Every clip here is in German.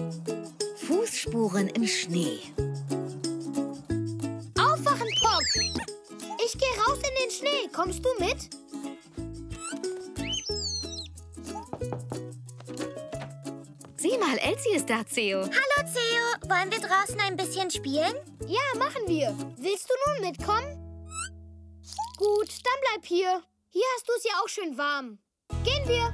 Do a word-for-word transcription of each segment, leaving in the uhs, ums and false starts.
Fußspuren im Schnee. Aufwachen, Pock! Ich gehe raus in den Schnee. Kommst du mit? Sieh mal, Elsie ist da, Theo. Hallo, Theo. Wollen wir draußen ein bisschen spielen? Ja, machen wir. Willst du nun mitkommen? Gut, dann bleib hier. Hier hast du es ja auch schön warm. Gehen wir.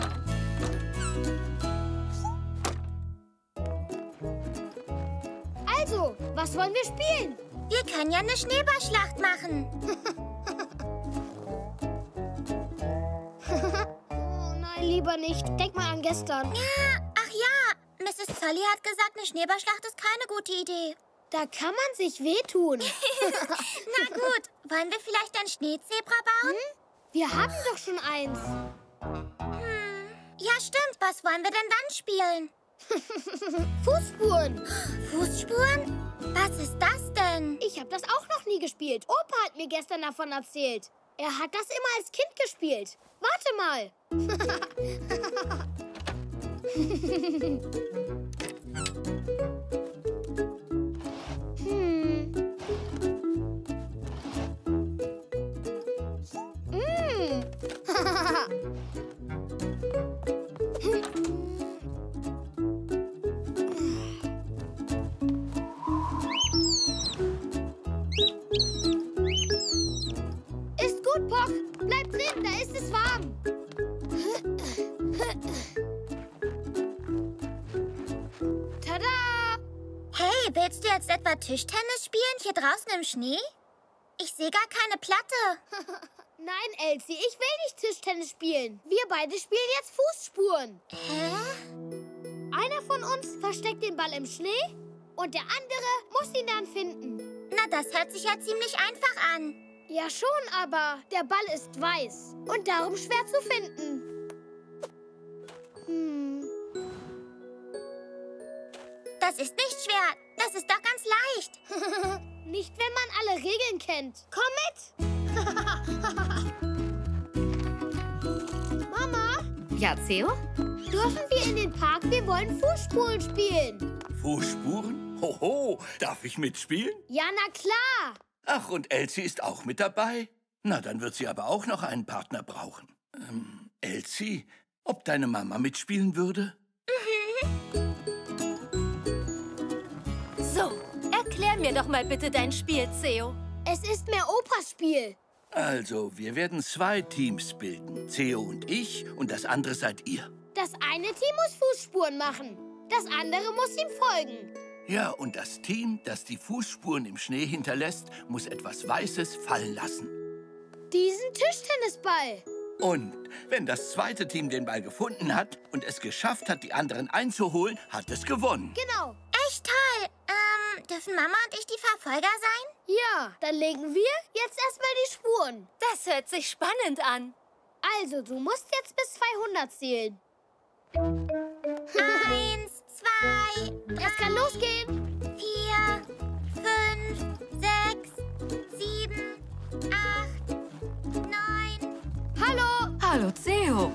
Also, was wollen wir spielen? Wir können ja eine Schneeballschlacht machen. Oh nein, lieber nicht. Denk mal an gestern. Ja, ach ja. Misses Zolli hat gesagt, eine Schneeballschlacht ist keine gute Idee. Da kann man sich wehtun. Na gut, wollen wir vielleicht ein Schneezebra bauen? Hm? Wir haben doch schon eins. Hm. Ja, stimmt. Was wollen wir denn dann spielen? Fußspuren. Fußspuren? Was ist das denn? Ich habe das auch noch nie gespielt. Opa hat mir gestern davon erzählt. Er hat das immer als Kind gespielt. Warte mal. hm. Mm. Ist gut, Pock. Bleib drin, da ist es warm. Tada! Hey, willst du jetzt etwa Tischtennis spielen hier draußen im Schnee? Ich sehe gar keine Platte. Nein, Elsie, ich will nicht Tischtennis spielen. Wir beide spielen jetzt Fußspuren. Hä? Einer von uns versteckt den Ball im Schnee und der andere muss ihn dann finden. Na, das hört sich ja ziemlich einfach an. Ja schon, aber der Ball ist weiß und darum schwer zu finden. Hm. Das ist nicht schwer. Das ist doch ganz leicht. Nicht, wenn man alle Regeln kennt. Komm mit! Mama? Ja, Theo? Dürfen wir in den Park? Wir wollen Fußspuren spielen. Fußspuren? Hoho, darf ich mitspielen? Ja, na klar. Ach, und Elsie ist auch mit dabei? Na, dann wird sie aber auch noch einen Partner brauchen. Ähm, Elsie, ob deine Mama mitspielen würde? So, erklär mir doch mal bitte dein Spiel, Theo. Es ist mehr Opas Spiel. Also, wir werden zwei Teams bilden. Theo und ich und das andere seid ihr. Das eine Team muss Fußspuren machen. Das andere muss ihm folgen. Ja, und das Team, das die Fußspuren im Schnee hinterlässt, muss etwas Weißes fallen lassen. Diesen Tischtennisball. Und wenn das zweite Team den Ball gefunden hat und es geschafft hat, die anderen einzuholen, hat es gewonnen. Genau. Echt toll. Ähm, dürfen Mama und ich die Verfolger sein? Ja, dann legen wir jetzt erstmal die Spuren. Das hört sich spannend an. Also, du musst jetzt bis zweihundert zählen. Eins, zwei, Es kann losgehen. vier, fünf, sechs, sieben, acht, neun. Hallo. Hallo, Theo.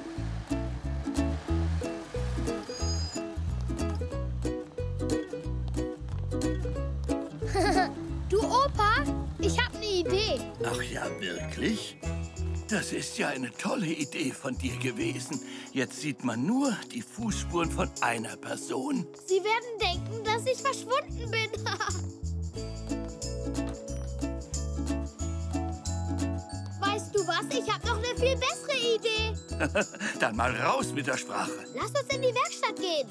Du Opa, ich habe eine Idee. Ach ja, wirklich? Das ist ja eine tolle Idee von dir gewesen. Jetzt sieht man nur die Fußspuren von einer Person. Sie werden denken, dass ich verschwunden bin. Weißt du was? Ich habe noch eine viel bessere Idee. Dann mal raus mit der Sprache. Lass uns in die Werkstatt gehen.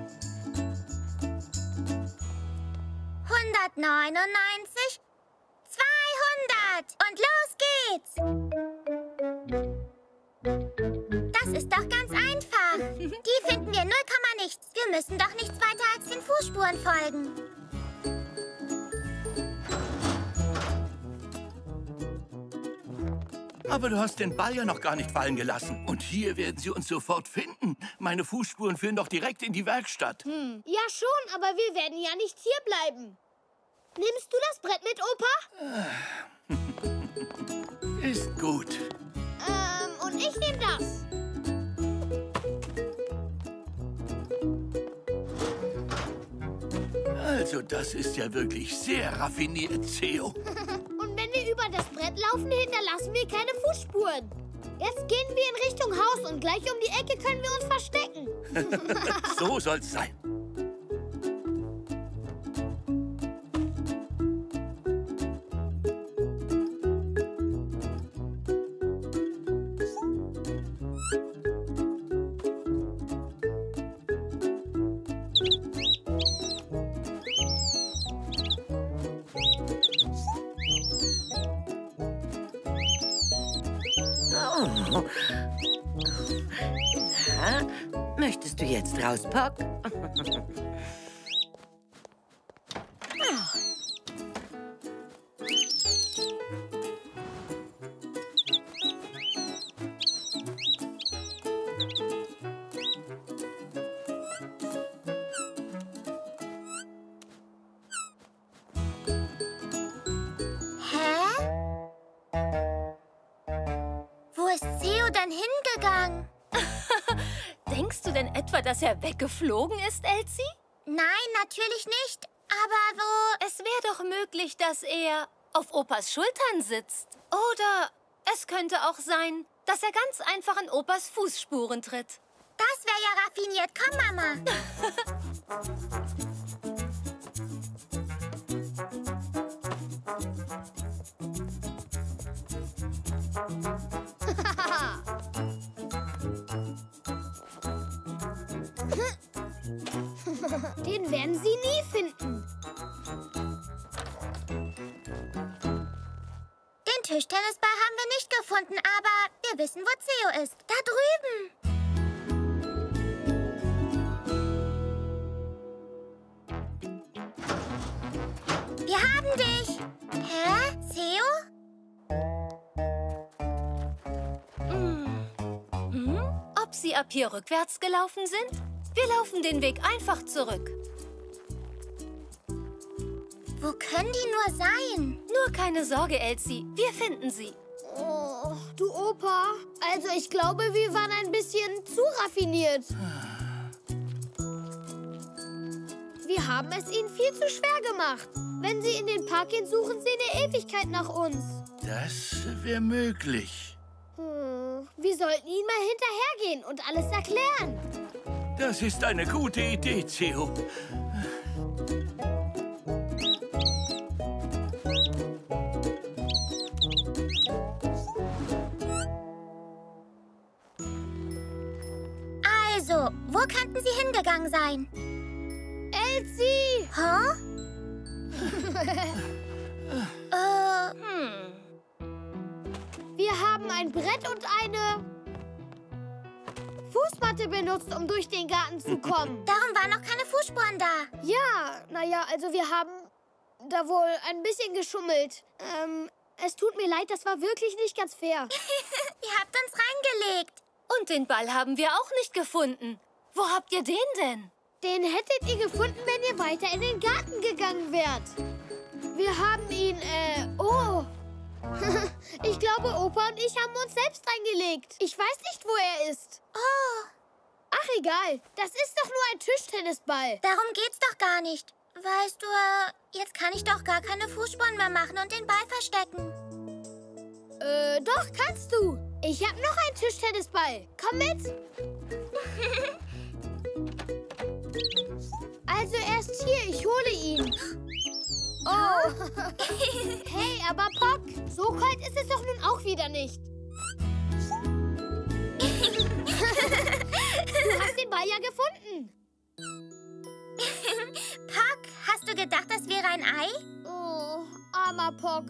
hundertneunundneunzig, zweihundert und los geht's! Das ist doch ganz einfach. Die finden wir null Komma nichts. Wir müssen doch nichts weiter als den Fußspuren folgen. Aber du hast den Ball ja noch gar nicht fallen gelassen. Und hier werden sie uns sofort finden. Meine Fußspuren führen doch direkt in die Werkstatt. Hm. Ja schon, aber wir werden ja nicht hier bleiben. Nimmst du das Brett mit, Opa? Ist gut. Ähm, und ich nehme das. Also, das ist ja wirklich sehr raffiniert, Theo. Und wenn wir über das Brett laufen, hinterlassen wir keine Fußspuren. Jetzt gehen wir in Richtung Haus und gleich um die Ecke können wir uns verstecken. So soll's sein. Oh. Na, möchtest du jetzt raus, Pock? Denkst du denn etwa, dass er weggeflogen ist, Elsie? Nein, natürlich nicht. Aber wo... Es wäre doch möglich, dass er auf Opas Schultern sitzt. Oder es könnte auch sein, dass er ganz einfach in Opas Fußspuren tritt. Das wäre ja raffiniert. Komm, Mama. Den werden sie nie finden. Den Tischtennisball haben wir nicht gefunden, aber wir wissen, wo Theo ist. Da drüben. Wir haben dich. Hä? Theo? Hm. Hm? Ob sie ab hier rückwärts gelaufen sind? Wir laufen den Weg einfach zurück. Wo können die nur sein? Nur keine Sorge, Elsie. Wir finden sie. Oh, du Opa. Also ich glaube, wir waren ein bisschen zu raffiniert. Wir haben es ihnen viel zu schwer gemacht. Wenn sie in den Park gehen, suchen sie eine Ewigkeit nach uns. Das wäre möglich. Hm, wir sollten ihnen mal hinterhergehen und alles erklären. Das ist eine gute Idee, Theo. Also, wo könnten sie hingegangen sein? Elsie! Hä? äh, Hm. Wir haben ein Brett und eine Fußmatte benutzt, um durch den Garten zu kommen. Darum waren noch keine Fußspuren da. Ja, naja, also wir haben da wohl ein bisschen geschummelt. Ähm, es tut mir leid, das war wirklich nicht ganz fair. Ihr habt uns reingelegt. Und den Ball haben wir auch nicht gefunden. Wo habt ihr den denn? Den hättet ihr gefunden, wenn ihr weiter in den Garten gegangen wärt. Wir haben ihn, äh, oh. Ich glaube, Opa und ich haben uns selbst reingelegt. Ich weiß nicht, wo er ist. Oh. Ach, egal. Das ist doch nur ein Tischtennisball. Darum geht's doch gar nicht. Weißt du, äh, jetzt kann ich doch gar keine Fußspuren mehr machen und den Ball verstecken. Äh, doch, kannst du. Ich hab noch einen Tischtennisball. Komm mit. Also erst hier, ich hole ihn. Oh. Hey, aber Pock, so kalt ist es doch nun auch wieder nicht. Du hast den Ball ja gefunden. Pock, hast du gedacht, das wäre ein Ei? Oh, armer Pock.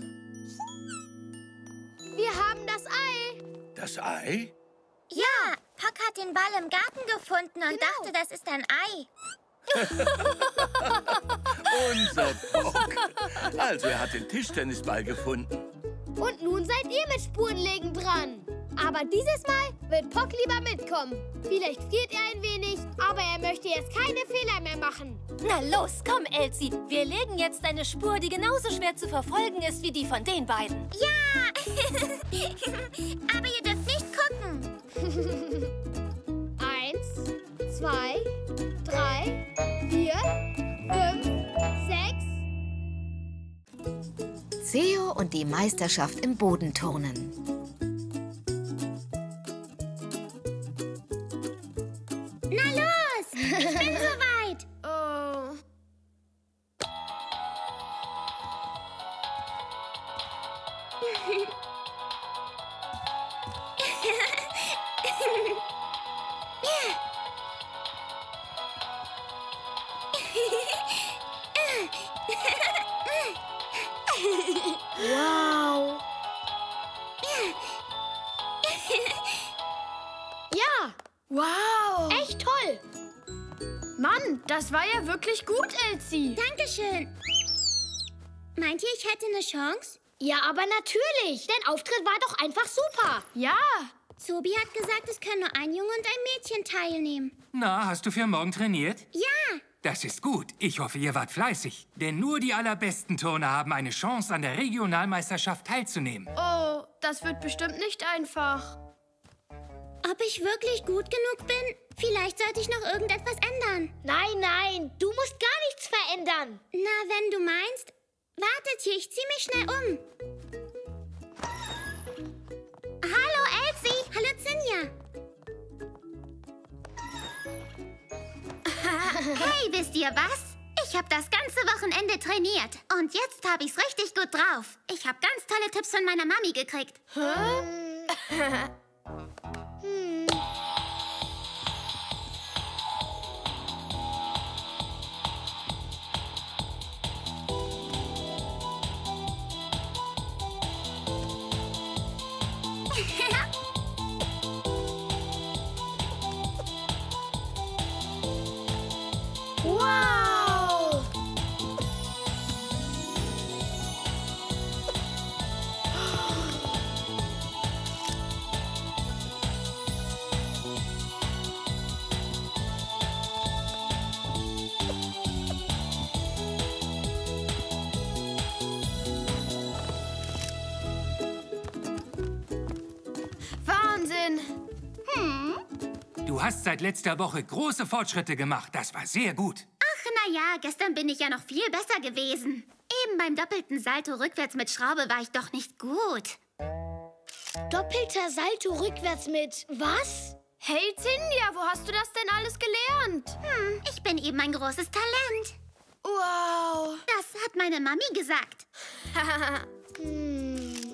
Wir haben das Ei. Das Ei? Ja, Pock hat den Ball im Garten gefunden und Genau. dachte, das ist ein Ei. Unser Pock. Also, er hat den Tischtennisball gefunden. Und nun seid ihr mit Spurenlegen dran. Aber dieses Mal wird Pock lieber mitkommen. Vielleicht friert er ein wenig, aber er möchte jetzt keine Fehler mehr machen. Na los, komm, Elsie. Wir legen jetzt eine Spur, die genauso schwer zu verfolgen ist wie die von den beiden. Ja! Aber ihr dürft nicht gucken. Eins, zwei, drei, vier, fünf, Theo und die Meisterschaft im Bodenturnen. Na los, ich bin soweit. Oh. Wow. Ja. Wow. Echt toll. Mann, das war ja wirklich gut, Elsie. Dankeschön. Meint ihr, ich hätte eine Chance? Ja, aber natürlich. Dein Auftritt war doch einfach super. Ja. Zobi hat gesagt, es können nur ein Junge und ein Mädchen teilnehmen. Na, hast du für morgen trainiert? Ja. Das ist gut. Ich hoffe, ihr wart fleißig. Denn nur die allerbesten Turner haben eine Chance, an der Regionalmeisterschaft teilzunehmen. Oh, das wird bestimmt nicht einfach. Ob ich wirklich gut genug bin? Vielleicht sollte ich noch irgendetwas ändern. Nein, nein, du musst gar nichts verändern. Na, wenn du meinst. Wartet hier, ich zieh mich schnell um. Hallo, Elsie. Hallo, Zinja. Hey, wisst ihr was? Ich habe das ganze Wochenende trainiert. Und jetzt habe ich's richtig gut drauf. Ich habe ganz tolle Tipps von meiner Mami gekriegt. Hä? hm. Wow! Wahnsinn! Hm? Du hast seit letzter Woche große Fortschritte gemacht. Das war sehr gut. Ach, na ja, gestern bin ich ja noch viel besser gewesen. Eben beim doppelten Salto rückwärts mit Schraube war ich doch nicht gut. Doppelter Salto rückwärts mit was? Hey, Zinja, wo hast du das denn alles gelernt? Hm, ich bin eben ein großes Talent. Wow. Das hat meine Mami gesagt. hm.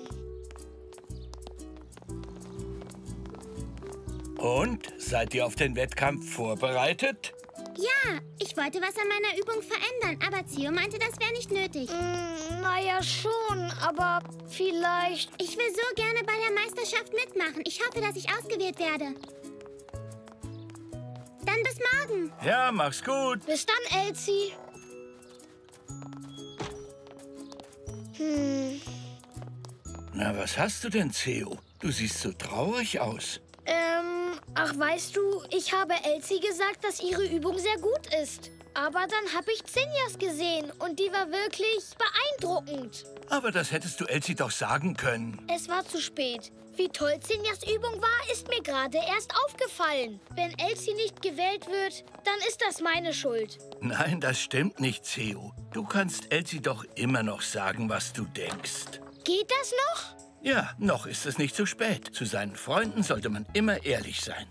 Und? Seid ihr auf den Wettkampf vorbereitet? Ja, ich wollte was an meiner Übung verändern, aber Zio meinte, das wäre nicht nötig. Mm, naja, schon, aber vielleicht... Ich will so gerne bei der Meisterschaft mitmachen. Ich hoffe, dass ich ausgewählt werde. Dann bis morgen. Ja, mach's gut. Bis dann, Elsie. Hm. Na, was hast du denn, Theo? Du siehst so traurig aus. Ähm, ach, weißt du, ich habe Elsie gesagt, dass ihre Übung sehr gut ist. Aber dann habe ich Zinjas gesehen und die war wirklich beeindruckend. Aber das hättest du Elsie doch sagen können. Es war zu spät. Wie toll Zinjas Übung war, ist mir gerade erst aufgefallen. Wenn Elsie nicht gewählt wird, dann ist das meine Schuld. Nein, das stimmt nicht, Theo. Du kannst Elsie doch immer noch sagen, was du denkst. Geht das noch? Ja, noch ist es nicht zu spät. Zu seinen Freunden sollte man immer ehrlich sein.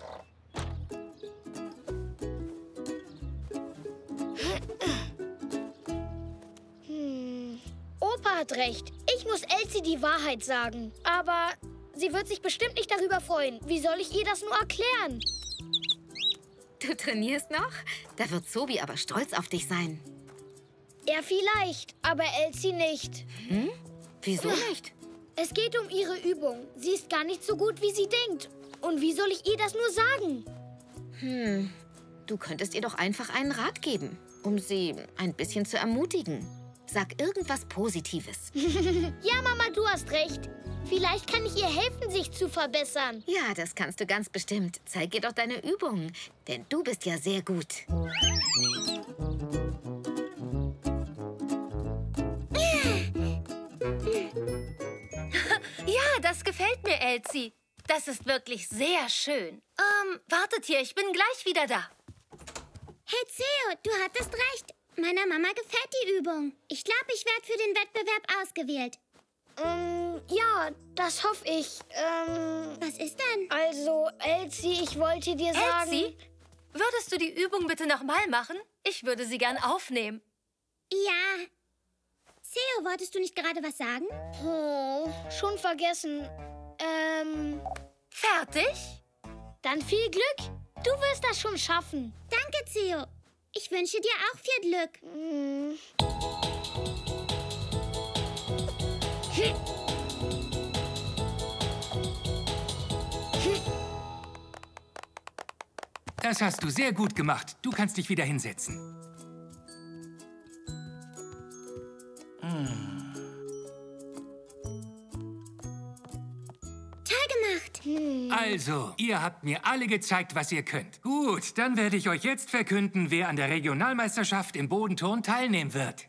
Hm. Opa hat recht. Ich muss Elsie die Wahrheit sagen. Aber sie wird sich bestimmt nicht darüber freuen. Wie soll ich ihr das nur erklären? Du trainierst noch? Da wird Zobi aber stolz auf dich sein. Er vielleicht, aber Elsie nicht. Hm? Wieso nicht? Es geht um ihre Übung. Sie ist gar nicht so gut, wie sie denkt. Und wie soll ich ihr das nur sagen? Hm, du könntest ihr doch einfach einen Rat geben, um sie ein bisschen zu ermutigen. Sag irgendwas Positives. Ja, Mama, du hast recht. Vielleicht kann ich ihr helfen, sich zu verbessern. Ja, das kannst du ganz bestimmt. Zeig ihr doch deine Übungen, denn du bist ja sehr gut. Ja, das gefällt mir, Elsie. Das ist wirklich sehr schön. Ähm, wartet hier, ich bin gleich wieder da. Hey, Theo, du hattest recht. Meiner Mama gefällt die Übung. Ich glaube, ich werde für den Wettbewerb ausgewählt. Ähm, ja, das hoffe ich. Ähm, Was ist denn? also, Elsie, ich wollte dir sagen... Elsie, würdest du die Übung bitte nochmal machen? Ich würde sie gern aufnehmen. Ja. Theo, wolltest du nicht gerade was sagen? Oh, schon vergessen. Ähm, Fertig? dann viel Glück. Du wirst das schon schaffen. Danke, Theo. Ich wünsche dir auch viel Glück. Hm. Das hast du sehr gut gemacht. Du kannst dich wieder hinsetzen. Toll gemacht. Also, ihr habt mir alle gezeigt, was ihr könnt. Gut, dann werde ich euch jetzt verkünden, wer an der Regionalmeisterschaft im Bodenturnen teilnehmen wird.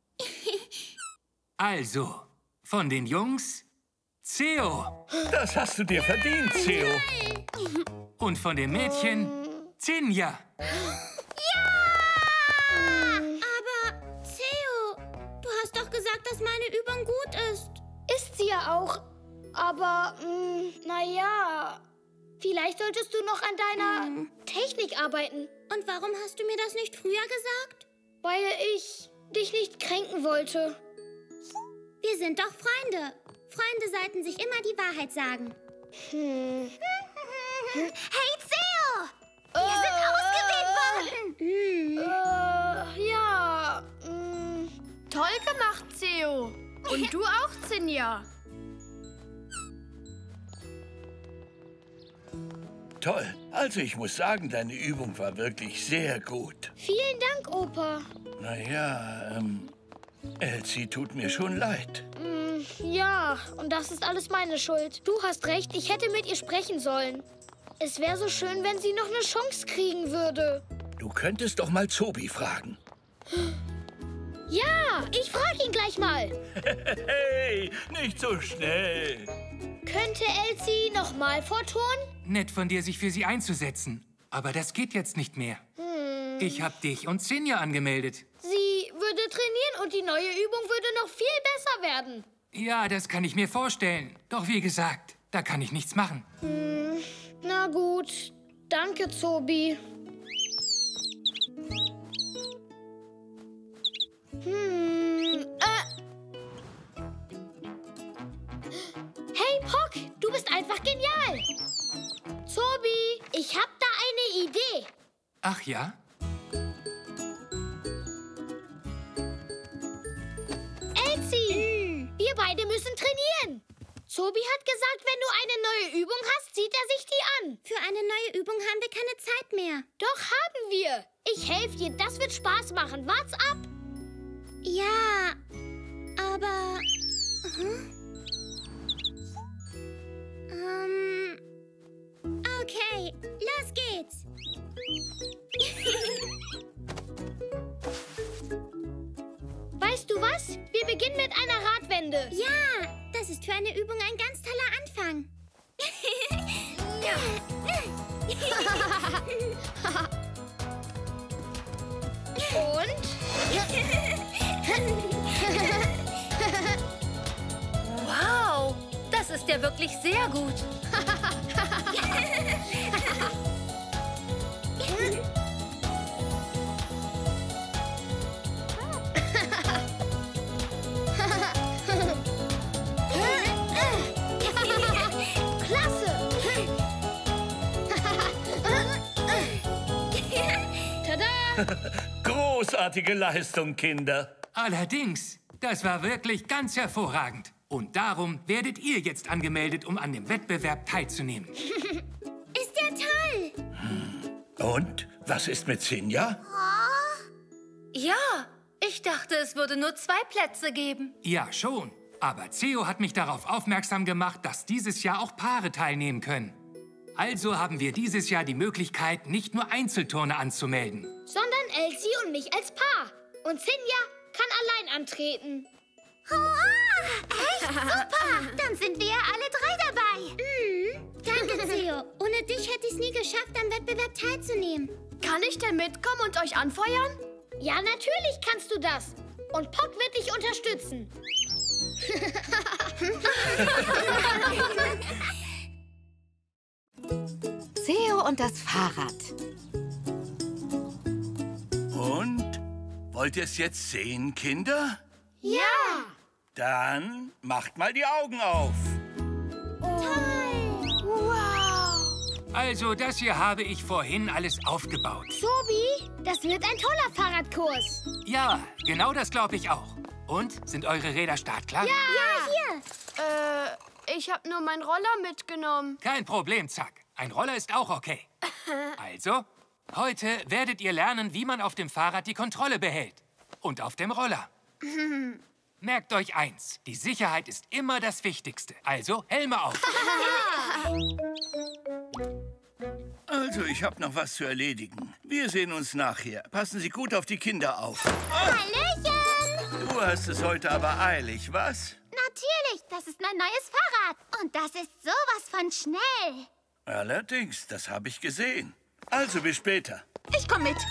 Also, von den Jungs, Theo. Das hast du dir verdient, Theo. Und von den Mädchen, Zinja. Aber, Theo, du hast doch gesagt, dass meine Übung gut ist. Ist sie ja auch. Aber, naja, vielleicht solltest du noch an deiner Technik arbeiten. Und warum hast du mir das nicht früher gesagt? Weil ich dich nicht kränken wollte. Wir sind doch Freunde. Freunde sollten sich immer die Wahrheit sagen. Hm. Hey, Theo! Wir sind ausgewählt worden! Hm. Äh, ja. Hm. Toll gemacht, Theo. Und du auch, Zinja. Toll. Also ich muss sagen, deine Übung war wirklich sehr gut. Vielen Dank, Opa. Naja, ähm, Elsie tut mir schon leid. Hm, ja, und das ist alles meine Schuld. Du hast recht, ich hätte mit ihr sprechen sollen. Es wäre so schön, wenn sie noch eine Chance kriegen würde. Du könntest doch mal Zobi fragen. Ja, ich frage ihn gleich mal. Hey, nicht so schnell. Könnte Elsie noch mal vorturnen? Nett von dir, sich für sie einzusetzen. Aber das geht jetzt nicht mehr. Hm. Ich hab dich und Zinja angemeldet. Sie würde trainieren und die neue Übung würde noch viel besser werden. Ja, das kann ich mir vorstellen. Doch wie gesagt, da kann ich nichts machen. Hm, na gut. Danke, Zobi. Hm, äh. Hey, Pock, du bist einfach genial. Zobi, ich hab da eine Idee. Ach ja? Elsie, wir beide müssen trainieren. Zobi hat gesagt, wenn du eine neue Übung hast, zieht er sich die an. Für eine neue Übung haben wir keine Zeit mehr. Doch haben wir. Ich helfe dir, das wird Spaß machen. Wart's ab. Ja, aber... Hm? Ähm... Okay, los geht's. Weißt du was? Wir beginnen mit einer Radwende. Ja, das ist für eine Übung ein ganz toller Anfang. Und? Wow, das ist ja wirklich sehr gut. Klasse! Tada! Großartige Leistung, Kinder. Allerdings, das war wirklich ganz hervorragend. Und darum werdet ihr jetzt angemeldet, um an dem Wettbewerb teilzunehmen. Ist ja toll. Und? Was ist mit Zinja? Ja, ich dachte, es würde nur zwei Plätze geben. Ja, schon. Aber Theo hat mich darauf aufmerksam gemacht, dass dieses Jahr auch Paare teilnehmen können. Also haben wir dieses Jahr die Möglichkeit, nicht nur Einzelturner anzumelden. Sondern Elsie und mich als Paar. Und Zinja kann allein antreten. Oh, echt super. Dann sind wir ja alle drei dabei. Mhm. Danke, Theo. Ohne dich hätte ich es nie geschafft, am Wettbewerb teilzunehmen. Kann ich denn mitkommen und euch anfeuern? Ja, natürlich kannst du das. Und Pock wird dich unterstützen. Theo und das Fahrrad. Und? Wollt ihr es jetzt sehen, Kinder? Ja! Dann macht mal die Augen auf. Also, das hier habe ich vorhin alles aufgebaut. Tobi, das wird ein toller Fahrradkurs. Ja, genau das glaube ich auch. Und, sind eure Räder startklar? Ja, hier. Äh, ich habe nur meinen Roller mitgenommen. Kein Problem, Zack. Ein Roller ist auch okay. Also, heute werdet ihr lernen, wie man auf dem Fahrrad die Kontrolle behält. Und auf dem Roller. Merkt euch eins, die Sicherheit ist immer das Wichtigste. Also, Helme auf. Also, ich habe noch was zu erledigen. Wir sehen uns nachher. Passen Sie gut auf die Kinder auf. Hallöchen! Du hast es heute aber eilig, was? Natürlich, das ist mein neues Fahrrad. Und das ist sowas von schnell. Allerdings, das habe ich gesehen. Also, bis später. Ich komm mit.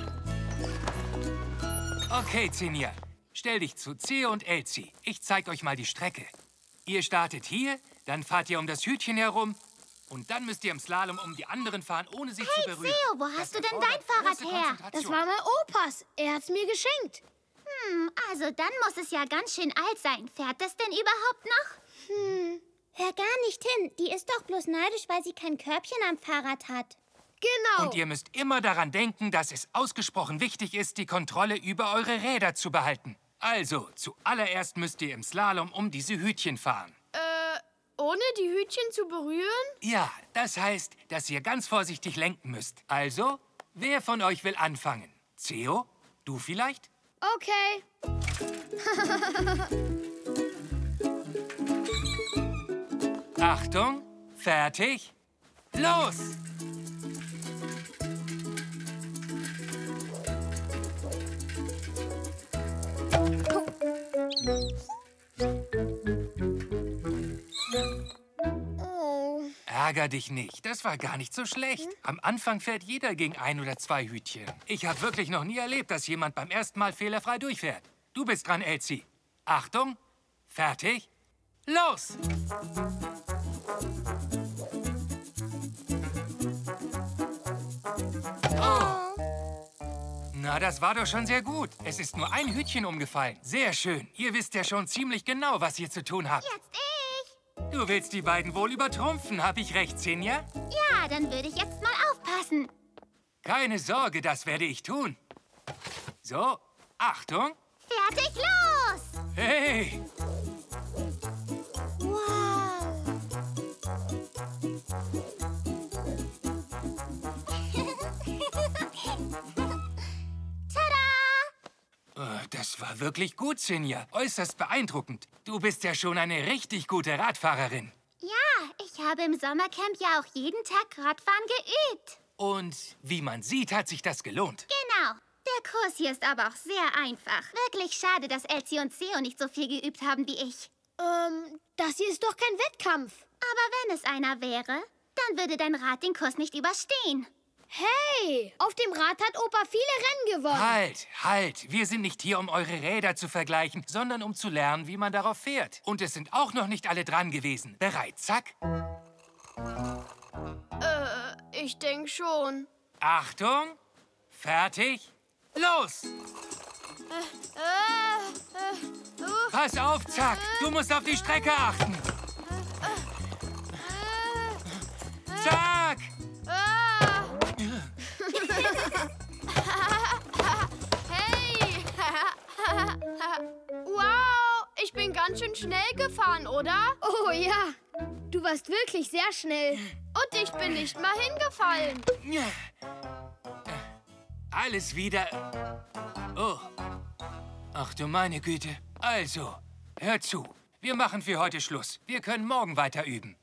Okay, Xenia. Stell dich zu Theo und Elsie. Ich zeig euch mal die Strecke. Ihr startet hier, dann fahrt ihr um das Hütchen herum und dann müsst ihr im Slalom um die anderen fahren, ohne sie Hey, zu berühren. Theo, wo hast Das du denn erfordert dein Fahrrad große her? Konzentration. Das war mal Opas. Er hat's mir geschenkt. Hm, also dann muss es ja ganz schön alt sein. Fährt es denn überhaupt noch? Hm, hör gar nicht hin. Die ist doch bloß neidisch, weil sie kein Körbchen am Fahrrad hat. Genau. Und ihr müsst immer daran denken, dass es ausgesprochen wichtig ist, die Kontrolle über eure Räder zu behalten. Also, zuallererst müsst ihr im Slalom um diese Hütchen fahren. Äh, ohne die Hütchen zu berühren? Ja, das heißt, dass ihr ganz vorsichtig lenken müsst. Also, wer von euch will anfangen? Theo? Du vielleicht? Okay. Achtung, fertig, los! Oh. Ärger dich nicht, das war gar nicht so schlecht. Am Anfang fährt jeder gegen ein oder zwei Hütchen. Ich habe wirklich noch nie erlebt, dass jemand beim ersten Mal fehlerfrei durchfährt. Du bist dran, Elsie. Achtung, fertig, los! Oh. Na, das war doch schon sehr gut. Es ist nur ein Hütchen umgefallen. Sehr schön. Ihr wisst ja schon ziemlich genau, was ihr zu tun habt. Jetzt ich. Du willst die beiden wohl übertrumpfen, hab ich recht, Xenia? Ja, dann würde ich jetzt mal aufpassen. Keine Sorge, das werde ich tun. So, Achtung. Fertig, los! Hey! Wow. Tada! Äh, Das war wirklich gut, Xenia. Äußerst beeindruckend. Du bist ja schon eine richtig gute Radfahrerin. Ja, ich habe im Sommercamp ja auch jeden Tag Radfahren geübt. Und wie man sieht, hat sich das gelohnt. Genau. Der Kurs hier ist aber auch sehr einfach. Wirklich schade, dass Elsie und Theo nicht so viel geübt haben wie ich. Ähm, das hier ist doch kein Wettkampf. Aber wenn es einer wäre, dann würde dein Rad den Kurs nicht überstehen. Hey, auf dem Rad hat Opa viele Rennen gewonnen. Halt, halt. Wir sind nicht hier, um eure Räder zu vergleichen, sondern um zu lernen, wie man darauf fährt. Und es sind auch noch nicht alle dran gewesen. Bereit, zack. Äh, ich denke schon. Achtung, fertig, los! Äh, äh, uh, Pass auf, Zack. Du musst auf die Strecke achten. Zack! ah. Hey! Wow, ich bin ganz schön schnell gefahren, oder? Oh ja, du warst wirklich sehr schnell. Und ich bin nicht mal hingefallen. Alles wieder... Oh. Ach du meine Güte. Also, hör zu. Wir machen für heute Schluss. Wir können morgen weiter üben.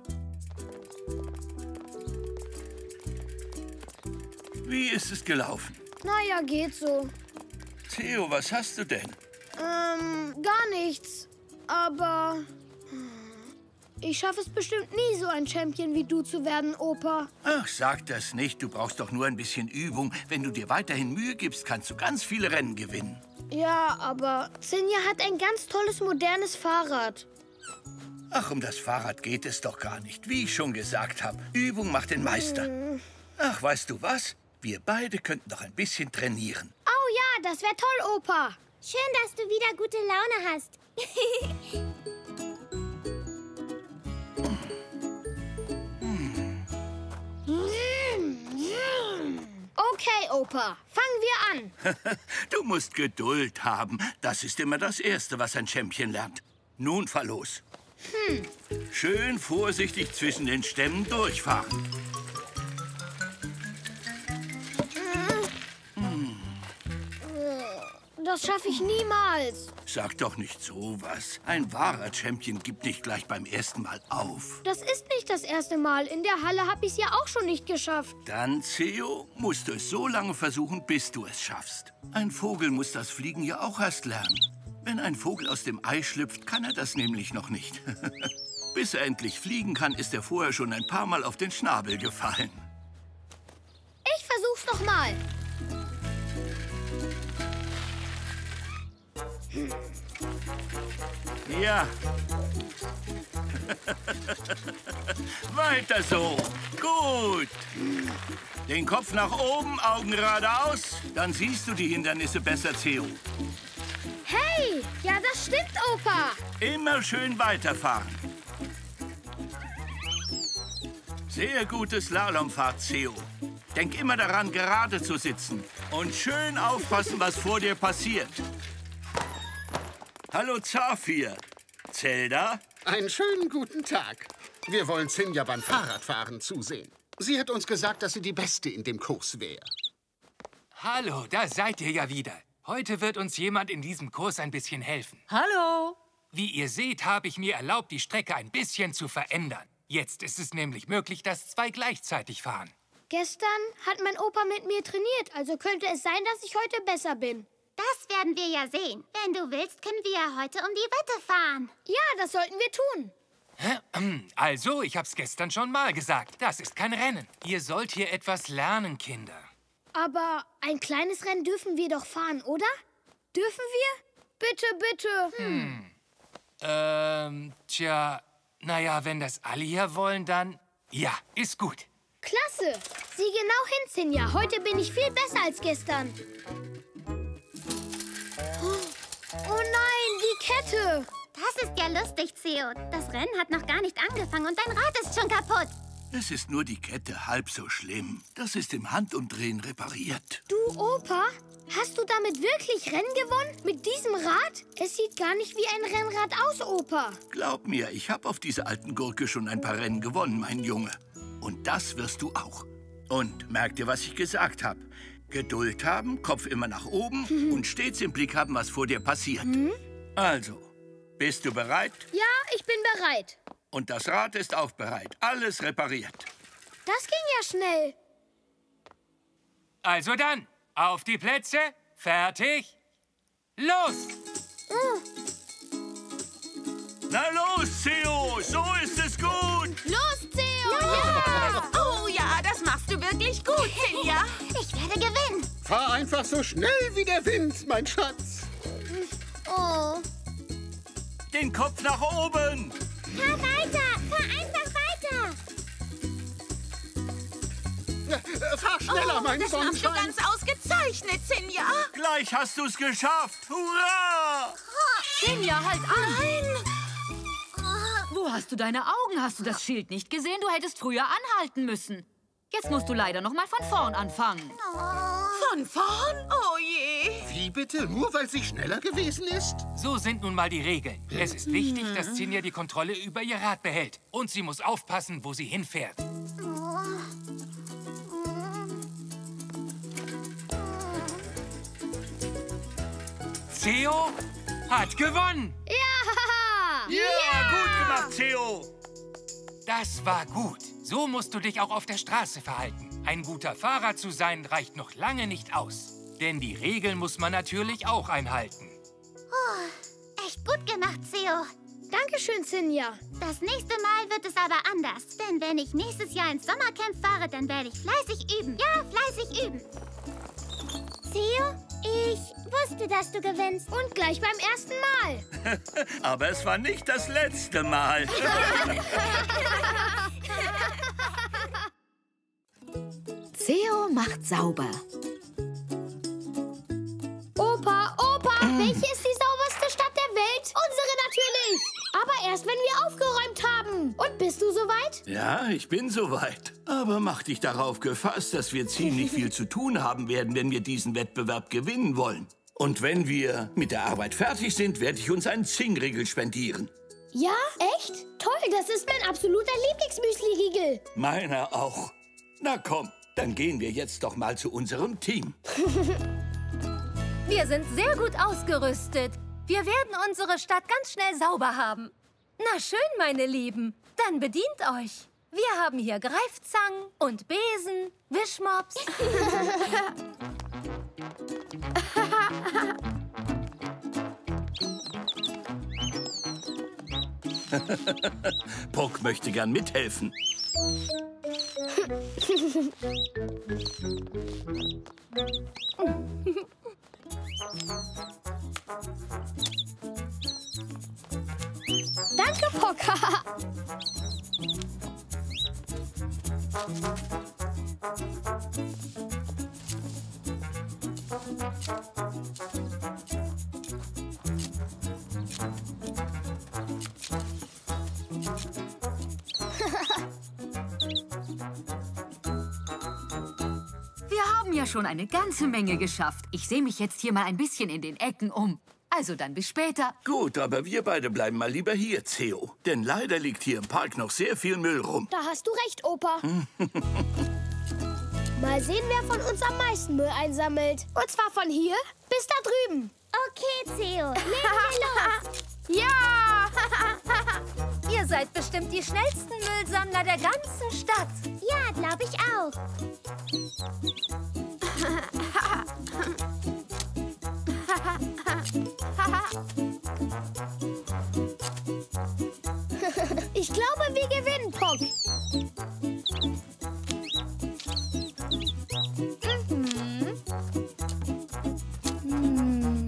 Wie ist es gelaufen? Naja, geht so. Theo, was hast du denn? Ähm, gar nichts. Aber Ich schaffe es bestimmt nie, so ein Champion wie du zu werden, Opa. Ach, sag das nicht. Du brauchst doch nur ein bisschen Übung. Wenn du dir weiterhin Mühe gibst, kannst du ganz viele Rennen gewinnen. Ja, aber Xenia hat ein ganz tolles, modernes Fahrrad. Ach, um das Fahrrad geht es doch gar nicht. Wie ich schon gesagt habe, Übung macht den Meister. Ach, weißt du was? Wir beide könnten doch ein bisschen trainieren. Oh ja, das wäre toll, Opa. Schön, dass du wieder gute Laune hast. Okay, Opa, fangen wir an. Du musst Geduld haben. Das ist immer das Erste, was ein Champion lernt. Nun fahr los. Hm. Schön vorsichtig zwischen den Stämmen durchfahren. Das schaffe ich niemals. Sag doch nicht sowas. Ein wahrer Champion gibt nicht gleich beim ersten Mal auf. Das ist nicht das erste Mal. In der Halle habe ich es ja auch schon nicht geschafft. Dann, Theo, musst du es so lange versuchen, bis du es schaffst. Ein Vogel muss das Fliegen ja auch erst lernen. Wenn ein Vogel aus dem Ei schlüpft, kann er das nämlich noch nicht. Bis er endlich fliegen kann, ist er vorher schon ein paar Mal auf den Schnabel gefallen. Ich versuch's noch mal. Ja. Weiter so. Gut. Den Kopf nach oben, Augen geradeaus. Dann siehst du die Hindernisse besser, Theo. Hey, ja, das stimmt, Opa. Immer schön weiterfahren. Sehr gute Slalomfahrt, Theo. Denk immer daran, gerade zu sitzen. Und schön aufpassen, was vor dir passiert. Hallo, Zafir. Zelda? Einen schönen guten Tag. Wir wollen Xenia beim Fahrradfahren zusehen. Sie hat uns gesagt, dass sie die Beste in dem Kurs wäre. Hallo, da seid ihr ja wieder. Heute wird uns jemand in diesem Kurs ein bisschen helfen. Hallo. Wie ihr seht, habe ich mir erlaubt, die Strecke ein bisschen zu verändern. Jetzt ist es nämlich möglich, dass zwei gleichzeitig fahren. Gestern hat mein Opa mit mir trainiert, also könnte es sein, dass ich heute besser bin. Das werden wir ja sehen. Wenn du willst, können wir ja heute um die Wette fahren. Ja, das sollten wir tun. Also, ich hab's gestern schon mal gesagt. Das ist kein Rennen. Ihr sollt hier etwas lernen, Kinder. Aber ein kleines Rennen dürfen wir doch fahren, oder? Dürfen wir? Bitte, bitte. Hm. Ähm, tja, naja, wenn das alle hier wollen, dann... Ja, ist gut. Klasse. Sieh genau hin, Xenia. Heute bin ich viel besser als gestern. Oh nein, die Kette! Das ist ja lustig, Theo. Das Rennen hat noch gar nicht angefangen und dein Rad ist schon kaputt. Es ist nur die Kette, halb so schlimm. Das ist im Handumdrehen repariert. Du, Opa, hast du damit wirklich Rennen gewonnen? Mit diesem Rad? Es sieht gar nicht wie ein Rennrad aus, Opa. Glaub mir, ich habe auf dieser alten Gurke schon ein paar Rennen gewonnen, mein Junge. Und das wirst du auch. Und merk dir, was ich gesagt habe. Geduld haben, Kopf immer nach oben mhm. und stets im Blick haben, was vor dir passiert. Mhm. Also, bist du bereit? Ja, ich bin bereit. Und das Rad ist auch bereit. Alles repariert. Das ging ja schnell. Also dann, auf die Plätze, fertig, los! Oh. Na los, Theo, so ist es gut. Los, Theo! Ja! Oh ja, das machst du wirklich gut, Xenia. Ich werde gewinnen. Fahr einfach so schnell wie der Wind, mein Schatz. Oh. Den Kopf nach oben. Fahr weiter, fahr einfach weiter. Ja, fahr schneller, oh, mein das Sonnenschein. machst du ganz ausgezeichnet, Xenia. Gleich hast du es geschafft. Hurra! Xenia, halt an. Nein. Wo hast du deine Augen? Hast du das Schild nicht gesehen? Du hättest früher anhalten müssen. Jetzt musst du leider noch mal von vorn anfangen. Von vorn? Oh je. Wie bitte? Nur weil sie schneller gewesen ist? So sind nun mal die Regeln. Es ist wichtig, dass Xenia die Kontrolle über ihr Rad behält. Und sie muss aufpassen, wo sie hinfährt. Theo hat gewonnen. Ja! Ja, yeah, gut gemacht, Theo. Das war gut. So musst du dich auch auf der Straße verhalten. Ein guter Fahrer zu sein, reicht noch lange nicht aus. Denn die Regeln muss man natürlich auch einhalten. Oh, echt gut gemacht, Theo. Dankeschön, Sinja. Das nächste Mal wird es aber anders. Denn wenn ich nächstes Jahr ins Sommercamp fahre, dann werde ich fleißig üben. Ja, fleißig üben. Theo, ich wusste, dass du gewinnst. Und gleich beim ersten Mal. Aber es war nicht das letzte Mal. Theo macht sauber. Opa, Opa, mm. welche ist die sauberste Stadt der Welt? Unsere natürlich. Aber erst, wenn wir aufgeräumt haben. Und bist du soweit? Ja, ich bin soweit. Aber mach dich darauf gefasst, dass wir ziemlich viel zu tun haben werden, wenn wir diesen Wettbewerb gewinnen wollen. Und wenn wir mit der Arbeit fertig sind, werde ich uns einen Zingriegel spendieren. Ja? Echt? Toll, das ist mein absoluter Lieblingsmüsli-Riegel. Meiner auch. Na komm, dann gehen wir jetzt doch mal zu unserem Team. Wir sind sehr gut ausgerüstet. Wir werden unsere Stadt ganz schnell sauber haben. Na schön, meine Lieben. Dann bedient euch. Wir haben hier Greifzangen und Besen, Wischmops. Puck möchte gern mithelfen. Danke, Puck. Wir haben ja schon eine ganze Menge geschafft. Ich sehe mich jetzt hier mal ein bisschen in den Ecken um. Also dann bis später. Gut, aber wir beide bleiben mal lieber hier, Theo. Denn leider liegt hier im Park noch sehr viel Müll rum. Da hast du recht, Opa. Mal sehen, wer von uns am meisten Müll einsammelt. Und zwar von hier bis da drüben. Okay, Theo, legen wir los. Ja! Ihr seid bestimmt die schnellsten Müllsammler der ganzen Stadt. Ja, glaube ich auch. Ich glaube, wir gewinnen, Puck. Mhm. Hm.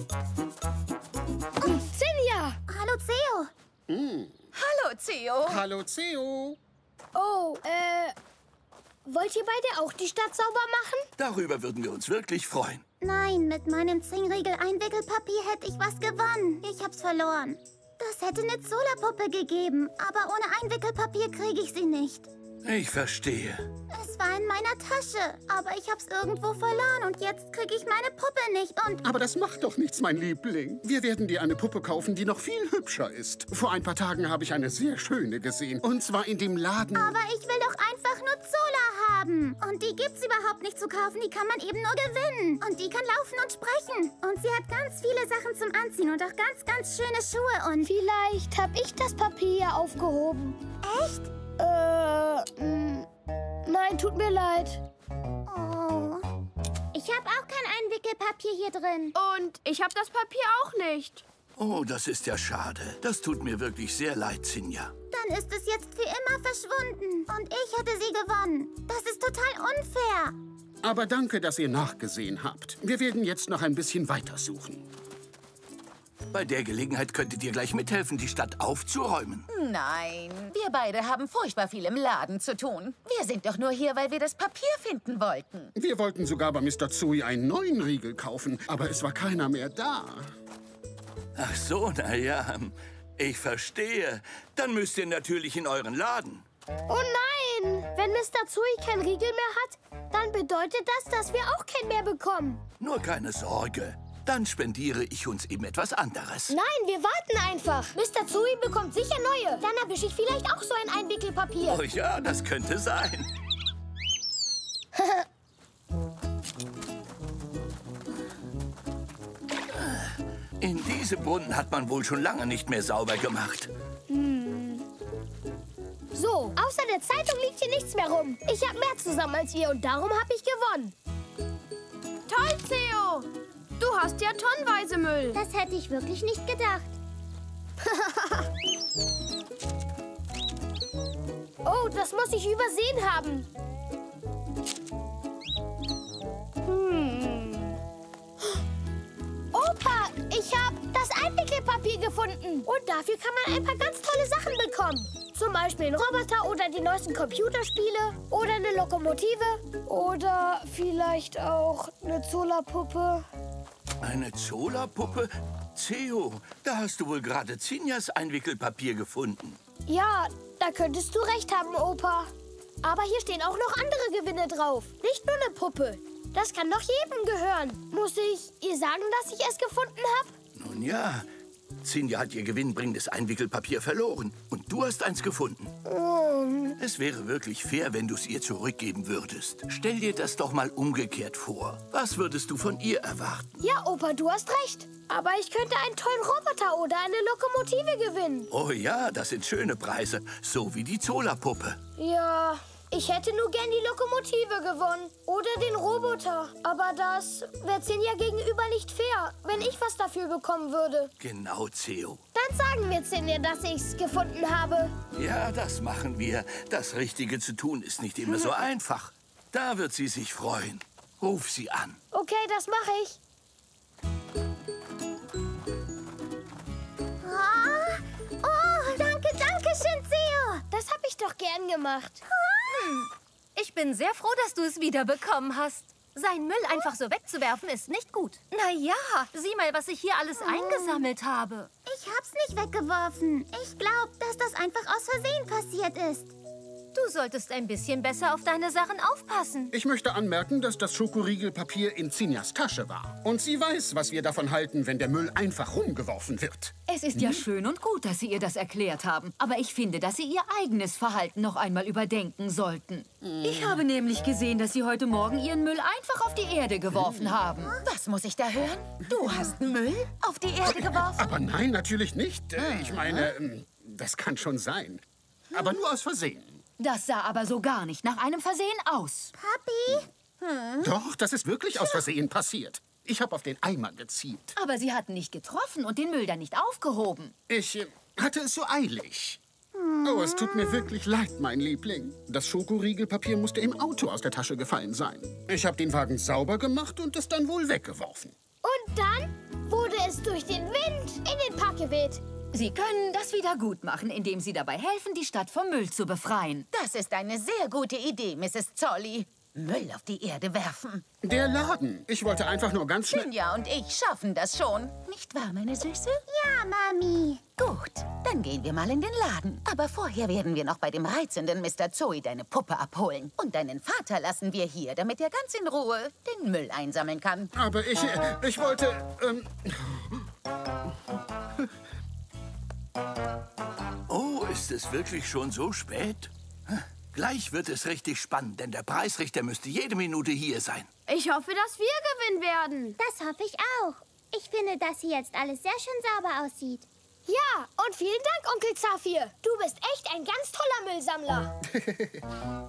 Oh, Sinja! Hallo, Theo. Mm. Hallo, Theo. Hallo, Theo. Oh, äh... Wollt ihr beide auch die Stadt sauber machen? Darüber würden wir uns wirklich freuen. Nein, mit meinem Zingriegel-Einwickelpapier hätte ich was gewonnen. Ich hab's verloren. Das hätte eine Zola-Puppe gegeben, aber ohne Einwickelpapier kriege ich sie nicht. Ich verstehe. Es war in meiner Tasche, aber ich hab's irgendwo verloren und jetzt kriege ich meine Puppe nicht und... Aber das macht doch nichts, mein Liebling. Wir werden dir eine Puppe kaufen, die noch viel hübscher ist. Vor ein paar Tagen habe ich eine sehr schöne gesehen. Und zwar in dem Laden... Aber ich will doch einfach nur Zola haben. Und die gibt's überhaupt nicht zu kaufen, die kann man eben nur gewinnen. Und die kann laufen und sprechen. Und sie hat ganz viele Sachen zum Anziehen und auch ganz, ganz schöne Schuhe und... Vielleicht habe ich das Papier aufgehoben. Echt? Äh, mh, nein, tut mir leid. Oh. Ich habe auch kein Einwickelpapier hier drin. Und ich habe das Papier auch nicht. Oh, das ist ja schade. Das tut mir wirklich sehr leid, Sinja. Dann ist es jetzt für immer verschwunden. Und ich hätte sie gewonnen. Das ist total unfair. Aber danke, dass ihr nachgesehen habt. Wir werden jetzt noch ein bisschen weitersuchen. Bei der Gelegenheit könntet ihr gleich mithelfen, die Stadt aufzuräumen. Nein, wir beide haben furchtbar viel im Laden zu tun. Wir sind doch nur hier, weil wir das Papier finden wollten. Wir wollten sogar bei Mister Zui einen neuen Riegel kaufen, aber es war keiner mehr da. Ach so, na ja, ich verstehe. Dann müsst ihr natürlich in euren Laden. Oh nein! Wenn Mister Zui kein Riegel mehr hat, dann bedeutet das, dass wir auch keinen mehr bekommen. Nur keine Sorge. Dann spendiere ich uns eben etwas anderes. Nein, wir warten einfach. Mister Zui bekommt sicher neue. Dann erwische ich vielleicht auch so ein Einwickelpapier. Oh ja, das könnte sein. In diese Brunnen hat man wohl schon lange nicht mehr sauber gemacht. Hm. So, außer der Zeitung liegt hier nichts mehr rum. Ich habe mehr zusammen als ihr und darum habe ich gewonnen. Toll, Theo! Du hast ja tonnenweise Müll. Das hätte ich wirklich nicht gedacht. Oh, das muss ich übersehen haben. Hm. Opa, ich habe das Einwickelpapier gefunden. Und dafür kann man ein paar ganz tolle Sachen bekommen. Zum Beispiel einen Roboter oder die neuesten Computerspiele oder eine Lokomotive. Oder vielleicht auch eine Zola-Puppe. Eine Zola-Puppe? Theo, da hast du wohl gerade Zinjas Einwickelpapier gefunden. Ja, da könntest du recht haben, Opa. Aber hier stehen auch noch andere Gewinne drauf. Nicht nur eine Puppe. Das kann doch jedem gehören. Muss ich ihr sagen, dass ich es gefunden habe? Nun ja, Zinja hat ihr gewinnbringendes Einwickelpapier verloren. Und du hast eins gefunden. Um. Es wäre wirklich fair, wenn du es ihr zurückgeben würdest. Stell dir das doch mal umgekehrt vor. Was würdest du von ihr erwarten? Ja, Opa, du hast recht. Aber ich könnte einen tollen Roboter oder eine Lokomotive gewinnen. Oh ja, das sind schöne Preise. So wie die Zola-Puppe. Ja, ich hätte nur gern die Lokomotive gewonnen. Oder den Roboter. Aber das wäre Zinja gegenüber nicht fair, wenn ich was dafür bekommen würde. Genau, Theo. Dann sagen wir Zinja, dass ich's gefunden habe. Ja, das machen wir. Das Richtige zu tun ist nicht immer so einfach. Da wird sie sich freuen. Ruf sie an. Okay, das mache ich. Oh, oh, danke, danke schön, Theo. Das habe ich doch gern gemacht. Hm. Ich bin sehr froh, dass du es wiederbekommen hast. Sein Müll einfach so wegzuwerfen ist nicht gut. Na ja, sieh mal, was ich hier alles eingesammelt habe. Ich hab's nicht weggeworfen. Ich glaube, dass das einfach aus Versehen passiert ist. Du solltest ein bisschen besser auf deine Sachen aufpassen. Ich möchte anmerken, dass das Schokoriegelpapier in Zinjas Tasche war. Und sie weiß, was wir davon halten, wenn der Müll einfach rumgeworfen wird. Es ist ja schön und gut, dass Sie ihr das erklärt haben. Aber ich finde, dass Sie Ihr eigenes Verhalten noch einmal überdenken sollten. Ich habe nämlich gesehen, dass Sie heute Morgen Ihren Müll einfach auf die Erde geworfen haben. Was muss ich da hören? Du hast Müll auf die Erde geworfen? Aber nein, natürlich nicht. Äh, Ich meine, ähm, das kann schon sein. Aber nur aus Versehen. Das sah aber so gar nicht nach einem Versehen aus. Papi? Hm? Doch, das ist wirklich aus Versehen passiert. Ich habe auf den Eimer gezielt. Aber Sie hatten nicht getroffen und den Müll dann nicht aufgehoben. Ich äh, hatte es so eilig. Oh, es tut mir wirklich leid, mein Liebling. Das Schokoriegelpapier musste im Auto aus der Tasche gefallen sein. Ich habe den Wagen sauber gemacht und es dann wohl weggeworfen. Und dann wurde es durch den Wind in den Park geweht. Sie können das wieder gut machen, indem Sie dabei helfen, die Stadt vom Müll zu befreien. Das ist eine sehr gute Idee, Misses Zolli. Müll auf die Erde werfen. Der Laden. Ich wollte einfach nur ganz schnell... Zinja und ich schaffen das schon. Nicht wahr, meine Süße? Ja, Mami. Gut, dann gehen wir mal in den Laden. Aber vorher werden wir noch bei dem reizenden Mister Zoe deine Puppe abholen. Und deinen Vater lassen wir hier, damit er ganz in Ruhe den Müll einsammeln kann. Aber ich... Äh, ich wollte... Ähm... Oh, ist es wirklich schon so spät? Gleich wird es richtig spannend, denn der Preisrichter müsste jede Minute hier sein. Ich hoffe, dass wir gewinnen werden. Das hoffe ich auch. Ich finde, dass hier jetzt alles sehr schön sauber aussieht. Ja, und vielen Dank, Onkel Zafir. Du bist echt ein ganz toller Müllsammler.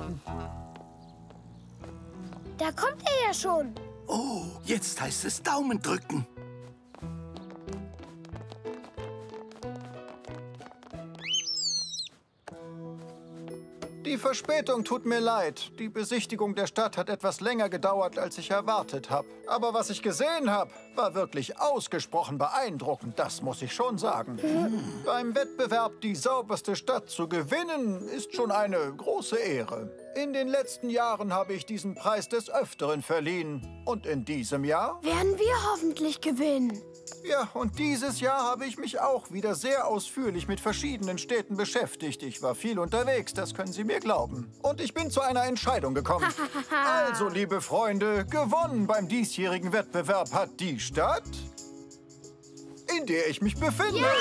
Da kommt er ja schon. Oh, jetzt heißt es Daumen drücken. Die Verspätung tut mir leid. Die Besichtigung der Stadt hat etwas länger gedauert, als ich erwartet habe. Aber was ich gesehen habe, war wirklich ausgesprochen beeindruckend. Das muss ich schon sagen. Beim Wettbewerb, die sauberste Stadt zu gewinnen, ist schon eine große Ehre. In den letzten Jahren habe ich diesen Preis des Öfteren verliehen. Und in diesem Jahr? Werden wir hoffentlich gewinnen. Ja, und dieses Jahr habe ich mich auch wieder sehr ausführlich mit verschiedenen Städten beschäftigt. Ich war viel unterwegs, das können Sie mir glauben. Und ich bin zu einer Entscheidung gekommen. Also, liebe Freunde, gewonnen beim diesjährigen Wettbewerb hat die Stadt, in der ich mich befinde. Ja!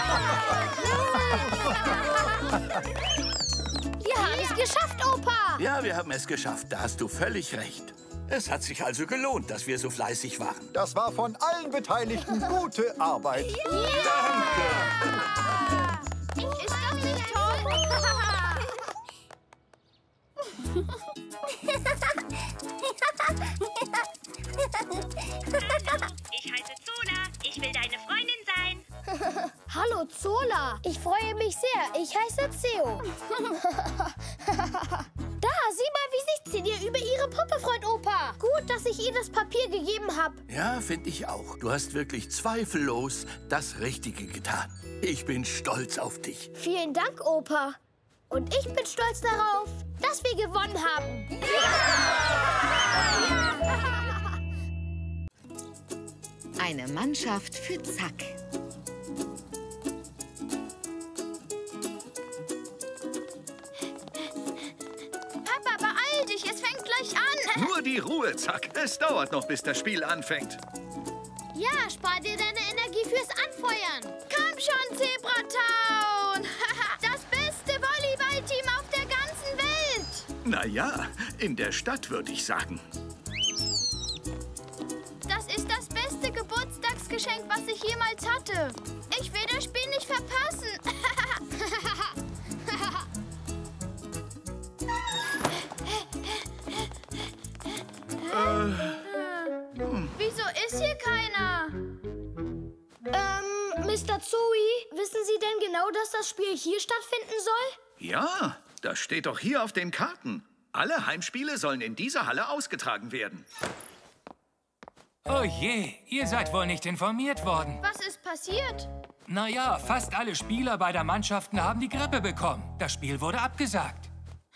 Wir haben es geschafft, Opa! Ja, wir haben es geschafft. Da hast du völlig recht. Es hat sich also gelohnt, dass wir so fleißig waren. Das war von allen Beteiligten gute Arbeit. Ja! Danke! Ist das nicht toll? Ich heiße Zola. Ich will deine Freundin sein. Hallo, Zola. Ich freue mich sehr. Ich heiße Theo. Da, sieh mal, wie sich Zinja über ihre Puppe freut, Opa. Gut, dass ich ihr das Papier gegeben habe. Ja, finde ich auch. Du hast wirklich zweifellos das Richtige getan. Ich bin stolz auf dich. Vielen Dank, Opa. Und ich bin stolz darauf, dass wir gewonnen haben. Eine Mannschaft für Zack. Papa, beeil dich, es fängt gleich an. Nur die Ruhe, Zack. Es dauert noch, bis das Spiel anfängt. Ja, spar dir deine Energie fürs Anfeuern. Komm schon, Zebratown. Das beste Volleyballteam auf der ganzen Welt. Na ja, in der Stadt würde ich sagen. Das ist das beste Geburtstagsgeschenk, was ich jemals hatte. Ich will das Spiel nicht verpassen. äh. hm. Wieso ist hier keiner? Ähm, Mister Zoe, wissen Sie denn genau, dass das Spiel hier stattfinden soll? Ja, das steht doch hier auf den Karten. Alle Heimspiele sollen in dieser Halle ausgetragen werden. Oh je, ihr seid wohl nicht informiert worden. Was ist passiert? Naja, fast alle Spieler beider Mannschaften haben die Grippe bekommen. Das Spiel wurde abgesagt.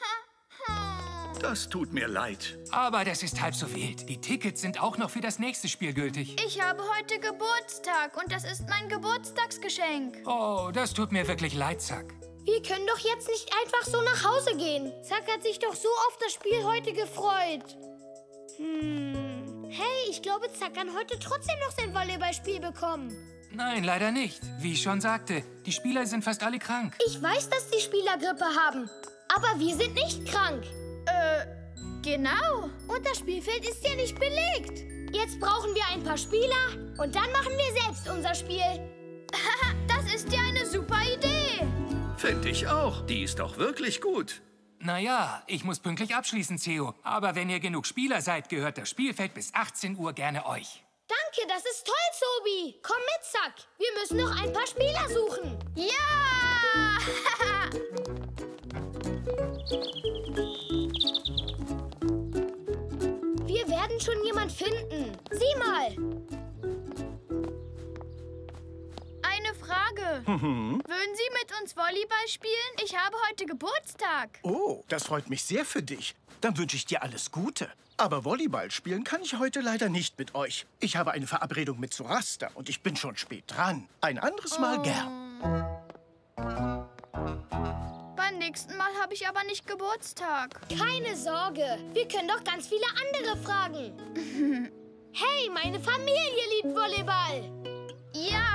Das tut mir leid. Aber das ist halb so wild. Die Tickets sind auch noch für das nächste Spiel gültig. Ich habe heute Geburtstag und das ist mein Geburtstagsgeschenk. Oh, das tut mir wirklich leid, Zack. Wir können doch jetzt nicht einfach so nach Hause gehen. Zack hat sich doch so auf das Spiel heute gefreut. Hm. Hey, ich glaube, Zack kann heute trotzdem noch sein Volleyballspiel bekommen. Nein, leider nicht. Wie ich schon sagte, die Spieler sind fast alle krank. Ich weiß, dass die Spieler Grippe haben. Aber wir sind nicht krank. Äh, genau. Und das Spielfeld ist ja nicht belegt. Jetzt brauchen wir ein paar Spieler und dann machen wir selbst unser Spiel. Das ist ja eine super Idee. Finde ich auch. Die ist doch wirklich gut. Naja, ich muss pünktlich abschließen, Theo. Aber wenn ihr genug Spieler seid, gehört das Spielfeld bis achtzehn Uhr gerne euch. Danke, das ist toll, Zobi. Komm mit, Zack. Wir müssen noch ein paar Spieler suchen. Ja! Wir werden schon jemand finden. Sieh mal. Eine Frage. Mhm. Würden Sie mit uns Volleyball spielen? Ich habe heute Geburtstag. Oh, das freut mich sehr für dich. Dann wünsche ich dir alles Gute. Aber Volleyball spielen kann ich heute leider nicht mit euch. Ich habe eine Verabredung mit Sorasta und ich bin schon spät dran. Ein anderes Mal Oh. gern. Beim nächsten Mal habe ich aber nicht Geburtstag. Keine Sorge. Wir können doch ganz viele andere fragen. Hey, meine Familie liebt Volleyball. Ja.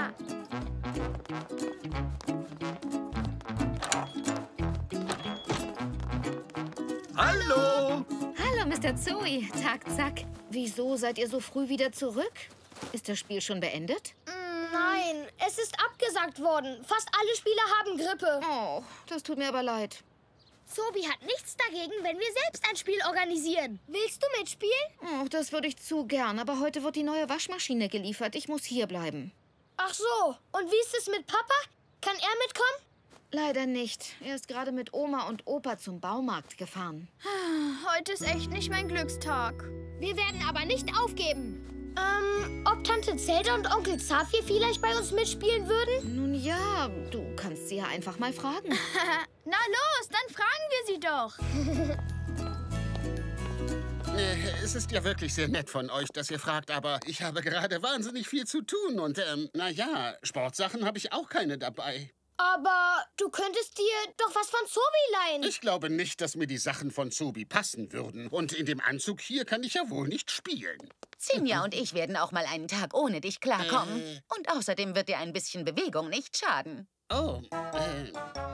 Hallo. Hallo, Mister Zoe. Zack, zack. Wieso seid ihr so früh wieder zurück? Ist das Spiel schon beendet? Nein, es ist abgesagt worden. Fast alle Spieler haben Grippe. Oh, das tut mir aber leid. Zobi hat nichts dagegen, wenn wir selbst ein Spiel organisieren. Willst du mitspielen? Oh, das würde ich zu gern, aber heute wird die neue Waschmaschine geliefert. Ich muss hier bleiben. Ach so. Und wie ist es mit Papa? Kann er mitkommen? Leider nicht. Er ist gerade mit Oma und Opa zum Baumarkt gefahren. Heute ist echt nicht mein Glückstag. Wir werden aber nicht aufgeben. Ähm, ob Tante Zelda und Onkel Zafir vielleicht bei uns mitspielen würden? Nun ja, du kannst sie ja einfach mal fragen. Na los, dann fragen wir sie doch. Äh, Es ist ja wirklich sehr nett von euch, dass ihr fragt, aber ich habe gerade wahnsinnig viel zu tun und, ähm, naja, Sportsachen habe ich auch keine dabei. Aber du könntest dir doch was von Zobi leihen. Ich glaube nicht, dass mir die Sachen von Zobi passen würden. Und in dem Anzug hier kann ich ja wohl nicht spielen. Zinja und ich werden auch mal einen Tag ohne dich klarkommen. Äh. Und außerdem wird dir ein bisschen Bewegung nicht schaden. Oh, äh.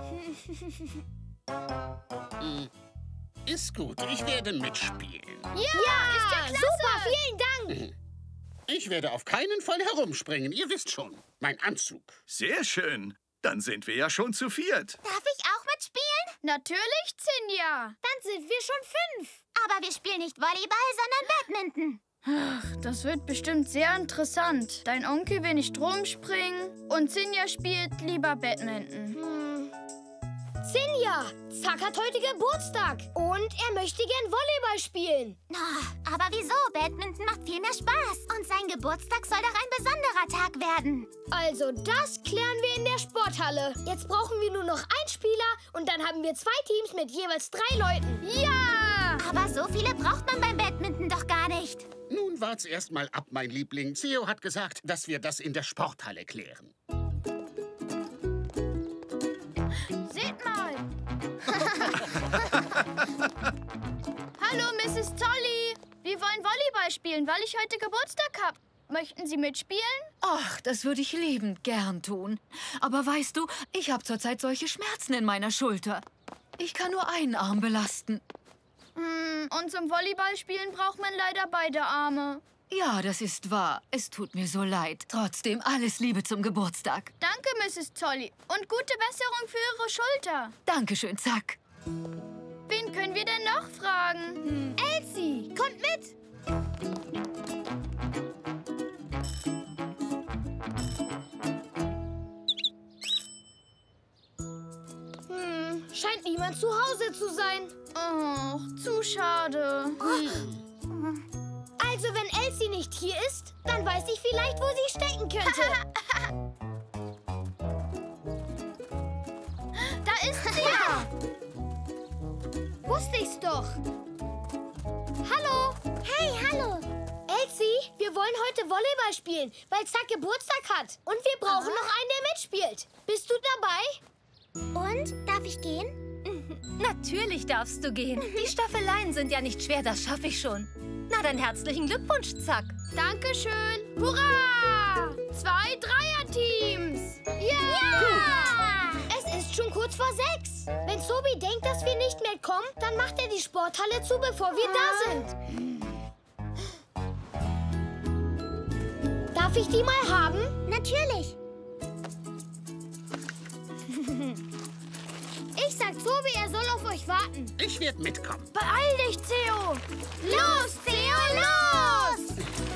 Hm. Ist gut, ich werde mitspielen. Ja, ja, ist ja klasse. Super, vielen Dank. Ich werde auf keinen Fall herumspringen, ihr wisst schon. Mein Anzug. Sehr schön. Dann sind wir ja schon zu viert. Darf ich auch mitspielen? Natürlich, Zinja. Dann sind wir schon fünf. Aber wir spielen nicht Volleyball, sondern Badminton. Ach, das wird bestimmt sehr interessant. Dein Onkel will nicht rumspringen und Sinja spielt lieber Badminton. Hm. Sinja, Zack hat heute Geburtstag und er möchte gern Volleyball spielen. Oh, aber wieso? Badminton macht viel mehr Spaß. Und sein Geburtstag soll doch ein besonderer Tag werden. Also das klären wir in der Sporthalle. Jetzt brauchen wir nur noch einen Spieler und dann haben wir zwei Teams mit jeweils drei Leuten. Ja! Aber so viele braucht man beim Badminton doch gar nicht. Nun wart's erst mal ab, mein Liebling. Theo hat gesagt, dass wir das in der Sporthalle klären. Seht mal! Hallo, Misses Zolli. Wir wollen Volleyball spielen, weil ich heute Geburtstag habe. Möchten Sie mitspielen? Ach, das würde ich liebend gern tun. Aber weißt du, ich habe zurzeit solche Schmerzen in meiner Schulter. Ich kann nur einen Arm belasten. Hm, und zum Volleyballspielen braucht man leider beide Arme. Ja, das ist wahr. Es tut mir so leid. Trotzdem alles Liebe zum Geburtstag. Danke, Misses Zolli. Und gute Besserung für Ihre Schulter. Dankeschön, Zack. Wen können wir denn noch fragen? Hm. Elsie, kommt mit! Hm, scheint niemand zu Hause zu sein. Oh, zu schade. Hm. Also, wenn Elsie nicht hier ist, dann weiß ich vielleicht, wo sie stecken könnte. Da ist sie ja! Wusste ich's doch. Hallo. Hey, hallo. Elsie, wir wollen heute Volleyball spielen, weil Zack Geburtstag hat. Und wir brauchen Aha. noch einen, der mitspielt. Bist du dabei? Und? Darf ich gehen? Natürlich darfst du gehen. Die Staffeleien sind ja nicht schwer, das schaffe ich schon. Na dann herzlichen Glückwunsch, Zack. Dankeschön. Hurra! Zwei Dreierteams. Ja! ja! Es ist schon kurz vor sechs. Wenn Sobi denkt, dass wir nicht mehr kommen, dann macht er die Sporthalle zu, bevor wir da sind. Darf ich die mal haben? Natürlich. Ich sag Sobi, er soll auf euch warten. Ich werde mitkommen. Beeil dich, Theo. Los, Theo, los!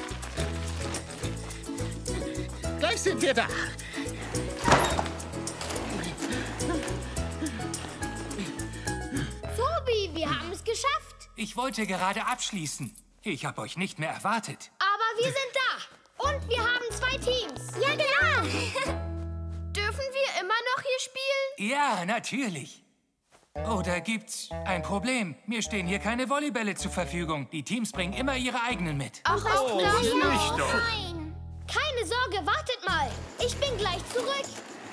Gleich sind wir da. Sobi, wir haben es geschafft. Ich wollte gerade abschließen. Ich habe euch nicht mehr erwartet. Aber wir sind da. Und wir haben zwei Teams. Ja, genau. Dürfen wir immer noch hier spielen? Ja, natürlich. Oder gibt's ein Problem? Mir stehen hier keine Volleybälle zur Verfügung. Die Teams bringen immer ihre eigenen mit. Ach, oh, nicht doch. Nein. Keine Sorge, wartet mal. Ich bin gleich zurück.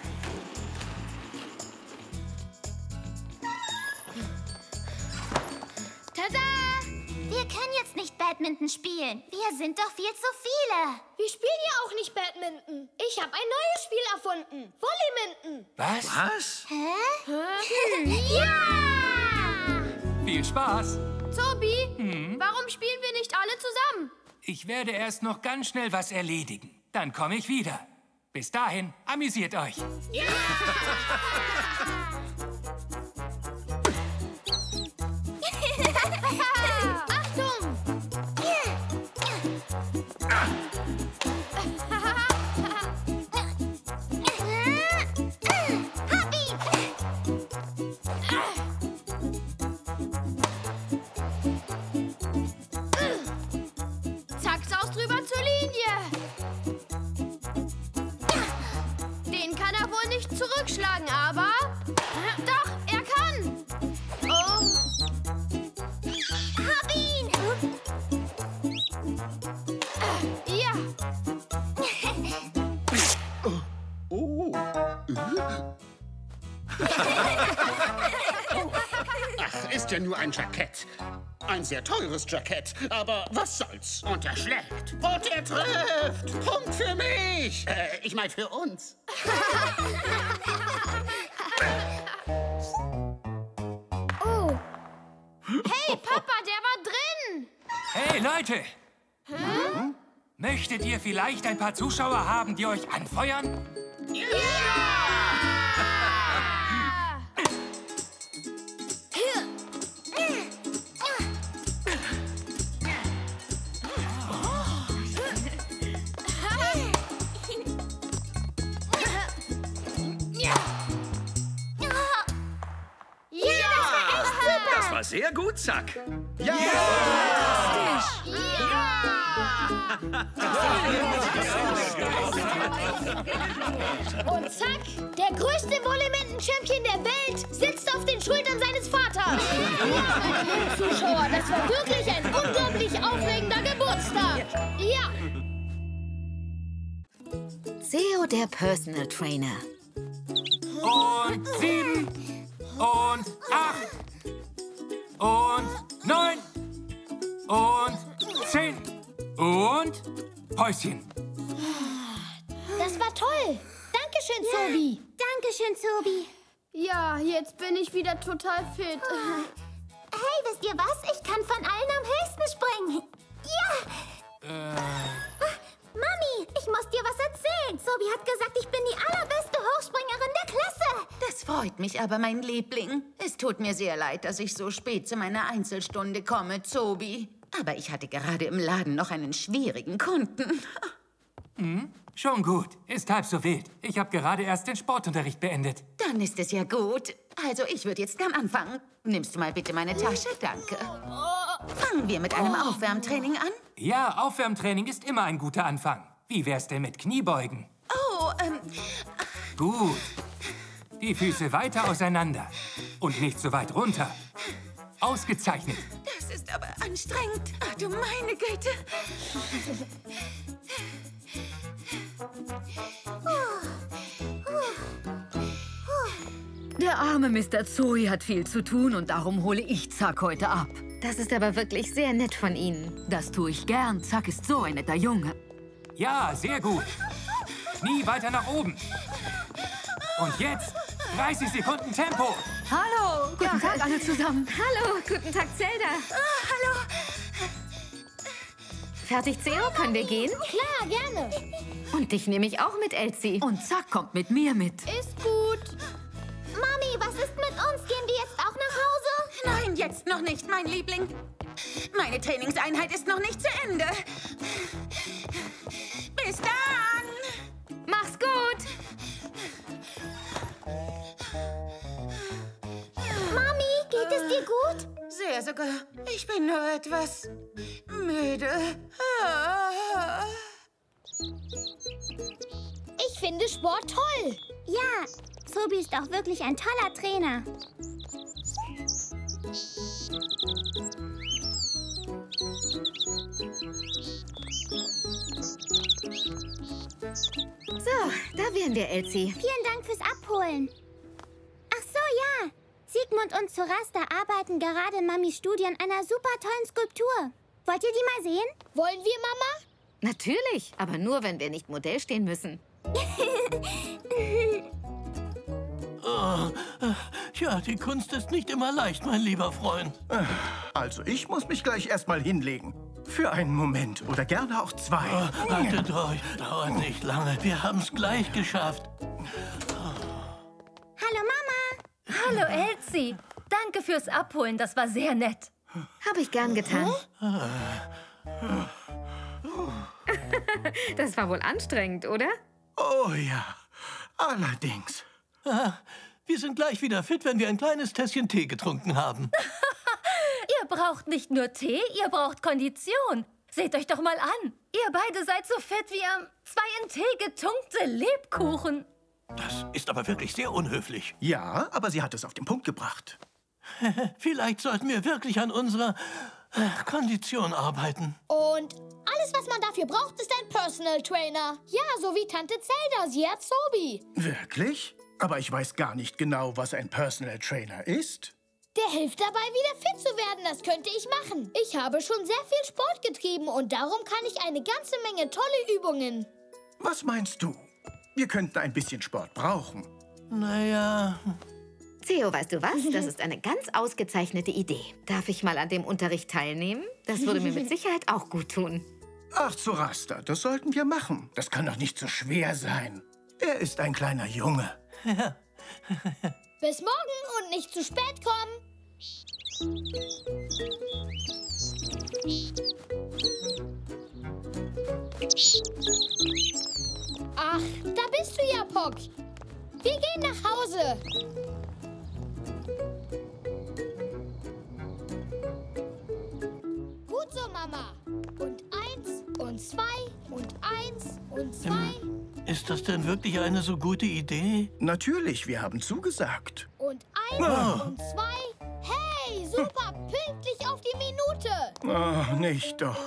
Tada! Wir können jetzt nicht Badminton spielen. Wir sind doch viel zu viele. Wir spielen ja auch nicht Badminton. Ich habe ein neues Spiel erfunden. Volleyminton. Was? Was? Hä? Ja! Viel Spaß. Tobi, Hm? warum spielen wir nicht alle zusammen? Ich werde erst noch ganz schnell was erledigen. Dann komme ich wieder. Bis dahin, amüsiert euch. Ja! Achtung! Zack, saus drüber zur Linie. Den kann er wohl nicht zurückschlagen, aber... Doch, er kann. Oh. Hab ihn! Ja. Oh. Ach, ist ja nur ein Jackett. Ein sehr teures Jackett. Aber was soll's? Und er schlägt. Und er trifft. Punkt für mich. Äh, ich meine für uns. Oh. Hey, Papa, der war drin. Hey, Leute! Hm? Möchtet ihr vielleicht ein paar Zuschauer haben, die euch anfeuern? Ja! sehr gut, Zack. Ja! Und zack, der größte Volleyball-Champion der Welt sitzt auf den Schultern seines Vaters. Ja, Zuschauer, das war wirklich ein unglaublich aufregender Geburtstag. Ja. Theo, der Personal Trainer. Und sieben. Und acht. Und neun. Und zehn. Und Päuschen. Das war toll. Dankeschön, Zobi. Dankeschön, Zobi. Ja, jetzt bin ich wieder total fit. Hey, wisst ihr was? Ich kann von allen am höchsten springen. Ja! Äh... Mami, ich muss dir was erzählen. Zobi hat gesagt, ich bin die allerbeste Hochspringerin der Klasse. Das freut mich aber, mein Liebling. Es tut mir sehr leid, dass ich so spät zu meiner Einzelstunde komme, Zobi. Aber ich hatte gerade im Laden noch einen schwierigen Kunden. Hm? Schon gut. Ist halb so wild. Ich habe gerade erst den Sportunterricht beendet. Dann ist es ja gut. Also, ich würde jetzt gern anfangen. Nimmst du mal bitte meine Tasche? Danke. Fangen wir mit einem Aufwärmtraining an? Ja, Aufwärmtraining ist immer ein guter Anfang. Wie wär's denn mit Kniebeugen? Oh, ähm... Gut. Die Füße weiter auseinander. Und nicht so weit runter. Ausgezeichnet. Das ist aber anstrengend. Ach du meine Güte. Der arme Mister Zoe hat viel zu tun und darum hole ich Zack heute ab. Das ist aber wirklich sehr nett von Ihnen. Das tue ich gern. Zack ist so ein netter Junge. Ja, sehr gut. Knie weiter nach oben. Und jetzt dreißig Sekunden Tempo. Hallo, guten ja. Tag alle zusammen. Hallo, guten Tag, Zelda. Oh, hallo. Fertig, Theo? Können wir gehen? Klar, gerne. Und dich nehme ich auch mit, Elsie. Und Zack kommt mit mir mit. Ist gut. Mami, was ist mit uns? Gehen wir jetzt auch nach Hause? Nein, jetzt noch nicht, mein Liebling. Meine Trainingseinheit ist noch nicht zu Ende. Bis dann. Mach's gut. Mami, geht es dir gut? Sehr sogar. Ich bin nur etwas müde. Ich finde Sport toll. Ja, Zobi ist auch wirklich ein toller Trainer. So, da wären wir, Elsie. Vielen Dank fürs Abholen. Ach so, ja. Sigmund und Zorasta arbeiten gerade in Mamis Studie an einer super tollen Skulptur. Wollt ihr die mal sehen? Wollen wir, Mama? Natürlich, aber nur, wenn wir nicht Modell stehen müssen. Oh, ja, die Kunst ist nicht immer leicht, mein lieber Freund. Also, ich muss mich gleich erstmal hinlegen. Für einen Moment oder gerne auch zwei. Oh, haltet euch, dauert nicht lange. Wir haben es gleich geschafft. Hallo, Mama. Hallo, Elsie. Danke fürs Abholen, das war sehr nett. Habe ich gern getan. Das war wohl anstrengend, oder? Oh ja, allerdings. Ah, wir sind gleich wieder fit, wenn wir ein kleines Tässchen Tee getrunken haben. Ihr braucht nicht nur Tee, ihr braucht Kondition. Seht euch doch mal an. Ihr beide seid so fett wie ähm, zwei in Tee getunkte Lebkuchen. Das ist aber wirklich sehr unhöflich. Ja, aber sie hat es auf den Punkt gebracht. Vielleicht sollten wir wirklich an unserer äh, Kondition arbeiten. Und alles, was man dafür braucht, ist ein Personal Trainer. Ja, so wie Tante Zelda. Sie hat Zobi. Wirklich? Aber ich weiß gar nicht genau, was ein Personal Trainer ist. Der hilft dabei, wieder fit zu werden. Das könnte ich machen. Ich habe schon sehr viel Sport getrieben und darum kann ich eine ganze Menge tolle Übungen. Was meinst du? Wir könnten ein bisschen Sport brauchen. Naja... Theo, weißt du was? Das ist eine ganz ausgezeichnete Idee. Darf ich mal an dem Unterricht teilnehmen? Das würde mir mit Sicherheit auch gut tun. Ach, Zorasta, das sollten wir machen. Das kann doch nicht so schwer sein. Er ist ein kleiner Junge. Ja. Bis morgen und nicht zu spät kommen. Ach, da bist du ja, Pock. Wir gehen nach Hause. und zwei. Ist das denn wirklich eine so gute Idee? Natürlich, wir haben zugesagt. Und eins Ah. und zwei. Hey, super, pünktlich auf die Minute. Oh, nicht doch.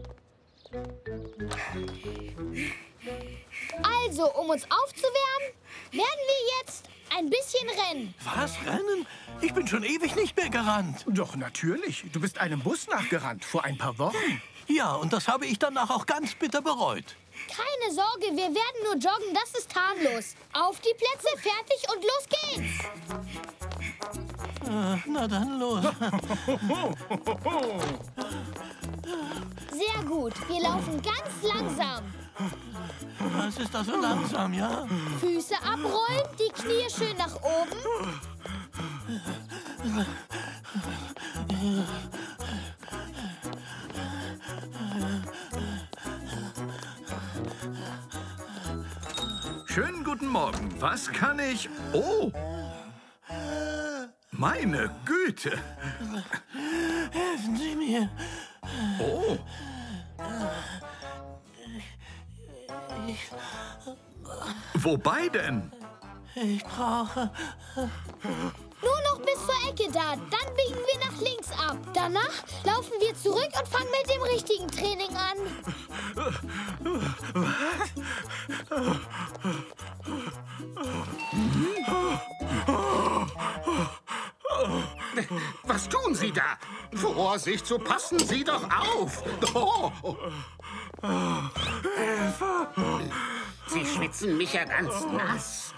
Also, um uns aufzuwärmen, werden wir jetzt ein bisschen rennen. Was, rennen? Ich bin schon ewig nicht mehr gerannt. Doch, natürlich. Du bist einem Bus nachgerannt, vor ein paar Wochen. Ja, und das habe ich danach auch ganz bitter bereut. Keine Sorge, wir werden nur joggen, das ist harmlos. Auf die Plätze, fertig und los geht's. Äh, na dann los. Sehr gut, wir laufen ganz langsam. Was ist da so langsam, ja? Füße abrollen, die Knie schön nach oben. Schönen guten Morgen. Was kann ich... Oh! Meine Güte! Helfen Sie mir. Oh! Wobei denn? Ich brauche... Nur noch bis zur Ecke da, dann biegen wir nach links ab. Danach laufen wir zurück und fangen mit dem richtigen Training an. Was tun Sie da? Vorsicht, so passen Sie doch auf. Oh. Sie schwitzen mich ja ganz nass.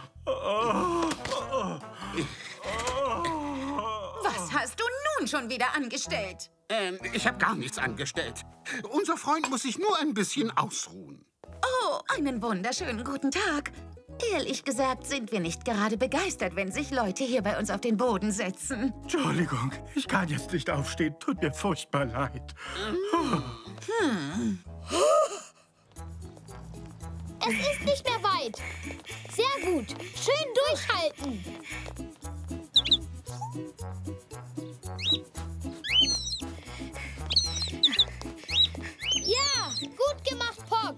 Was hast du nun schon wieder angestellt? Ähm, ich habe gar nichts angestellt. Unser Freund muss sich nur ein bisschen ausruhen. Oh, einen wunderschönen guten Tag. Ehrlich gesagt sind wir nicht gerade begeistert, wenn sich Leute hier bei uns auf den Boden setzen. Entschuldigung, ich kann jetzt nicht aufstehen. Tut mir furchtbar leid. Hm. Es ist nicht mehr weit. Sehr gut. Schön durchhalten. Ja, gut gemacht, Pock.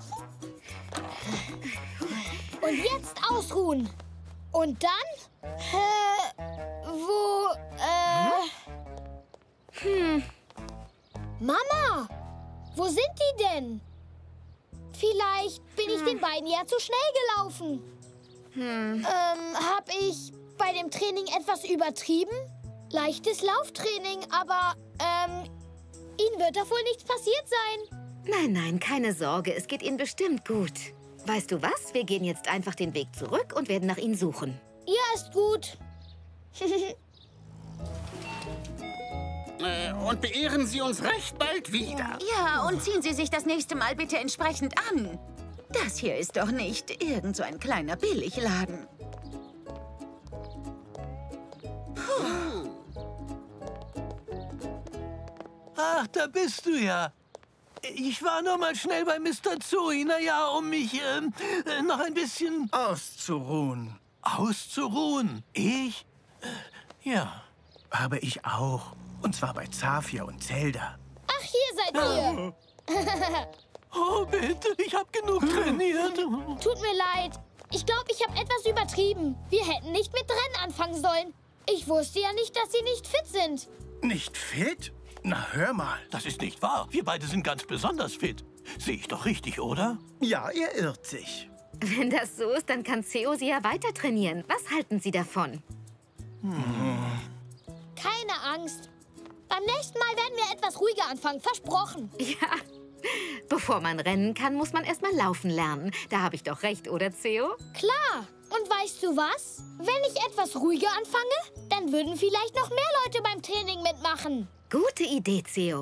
Und jetzt ausruhen. Und dann? Äh, wo, äh... Hm. Mama, wo sind die denn? Vielleicht bin ich den beiden ja zu schnell gelaufen. Hm. Ähm, hab ich bei dem Training etwas übertrieben? Leichtes Lauftraining, aber, ähm, Ihnen wird doch wohl nichts passiert sein. Nein, nein, keine Sorge. Es geht Ihnen bestimmt gut. Weißt du was? Wir gehen jetzt einfach den Weg zurück und werden nach Ihnen suchen. Ja, ist gut. äh, und beehren Sie uns recht bald wieder. Ja, und ziehen Sie sich das nächste Mal bitte entsprechend an. Das hier ist doch nicht irgend so ein kleiner Billigladen. Puh. Ach, da bist du ja. Ich war nur mal schnell bei Mister Zoe, na ja, um mich ähm, noch ein bisschen... Auszuruhen. Auszuruhen? Ich? Ja. Aber ich auch. Und zwar bei Zafia und Zelda. Ach, hier seid ihr. Oh, bitte, ich hab genug trainiert. Tut mir leid. Ich glaube, ich habe etwas übertrieben. Wir hätten nicht mit Rennen anfangen sollen. Ich wusste ja nicht, dass Sie nicht fit sind. Nicht fit? Na, hör mal. Das ist nicht wahr. Wir beide sind ganz besonders fit. Sehe ich doch richtig, oder? Ja, er irrt sich. Wenn das so ist, dann kann Theo Sie ja weiter trainieren. Was halten Sie davon? Hm. Keine Angst. Beim nächsten Mal werden wir etwas ruhiger anfangen. Versprochen. Ja. Bevor man rennen kann, muss man erst mal laufen lernen. Da habe ich doch recht, oder, Theo? Klar. Und weißt du was? Wenn ich etwas ruhiger anfange, dann würden vielleicht noch mehr Leute beim Training mitmachen. Gute Idee, Theo.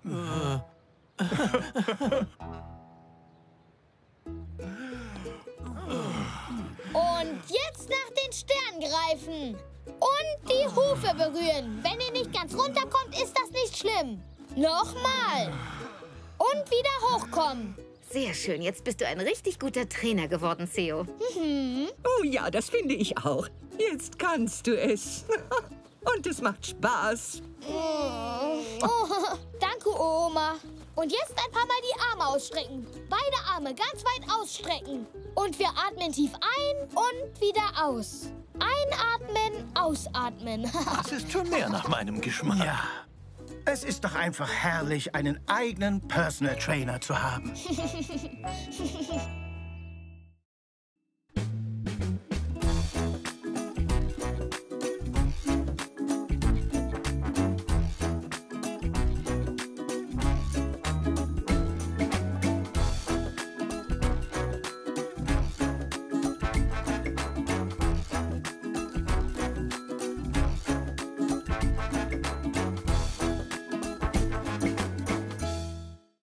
Und jetzt nach den Sternen greifen. Und die Hufe berühren. Wenn ihr nicht ganz runterkommt, ist das nicht schlimm. Nochmal. Und wieder hochkommen. Sehr schön. Jetzt bist du ein richtig guter Trainer geworden, Theo. Mhm. Oh ja, das finde ich auch. Jetzt kannst du es. Und es macht Spaß. Oh, danke, Oma. Und jetzt ein paar Mal die Arme ausstrecken. beide Arme ganz weit ausstrecken. Und wir atmen tief ein und wieder aus. Einatmen, ausatmen. Das ist schon mehr nach meinem Geschmack. Ja. Es ist doch einfach herrlich, einen eigenen Personal Trainer zu haben.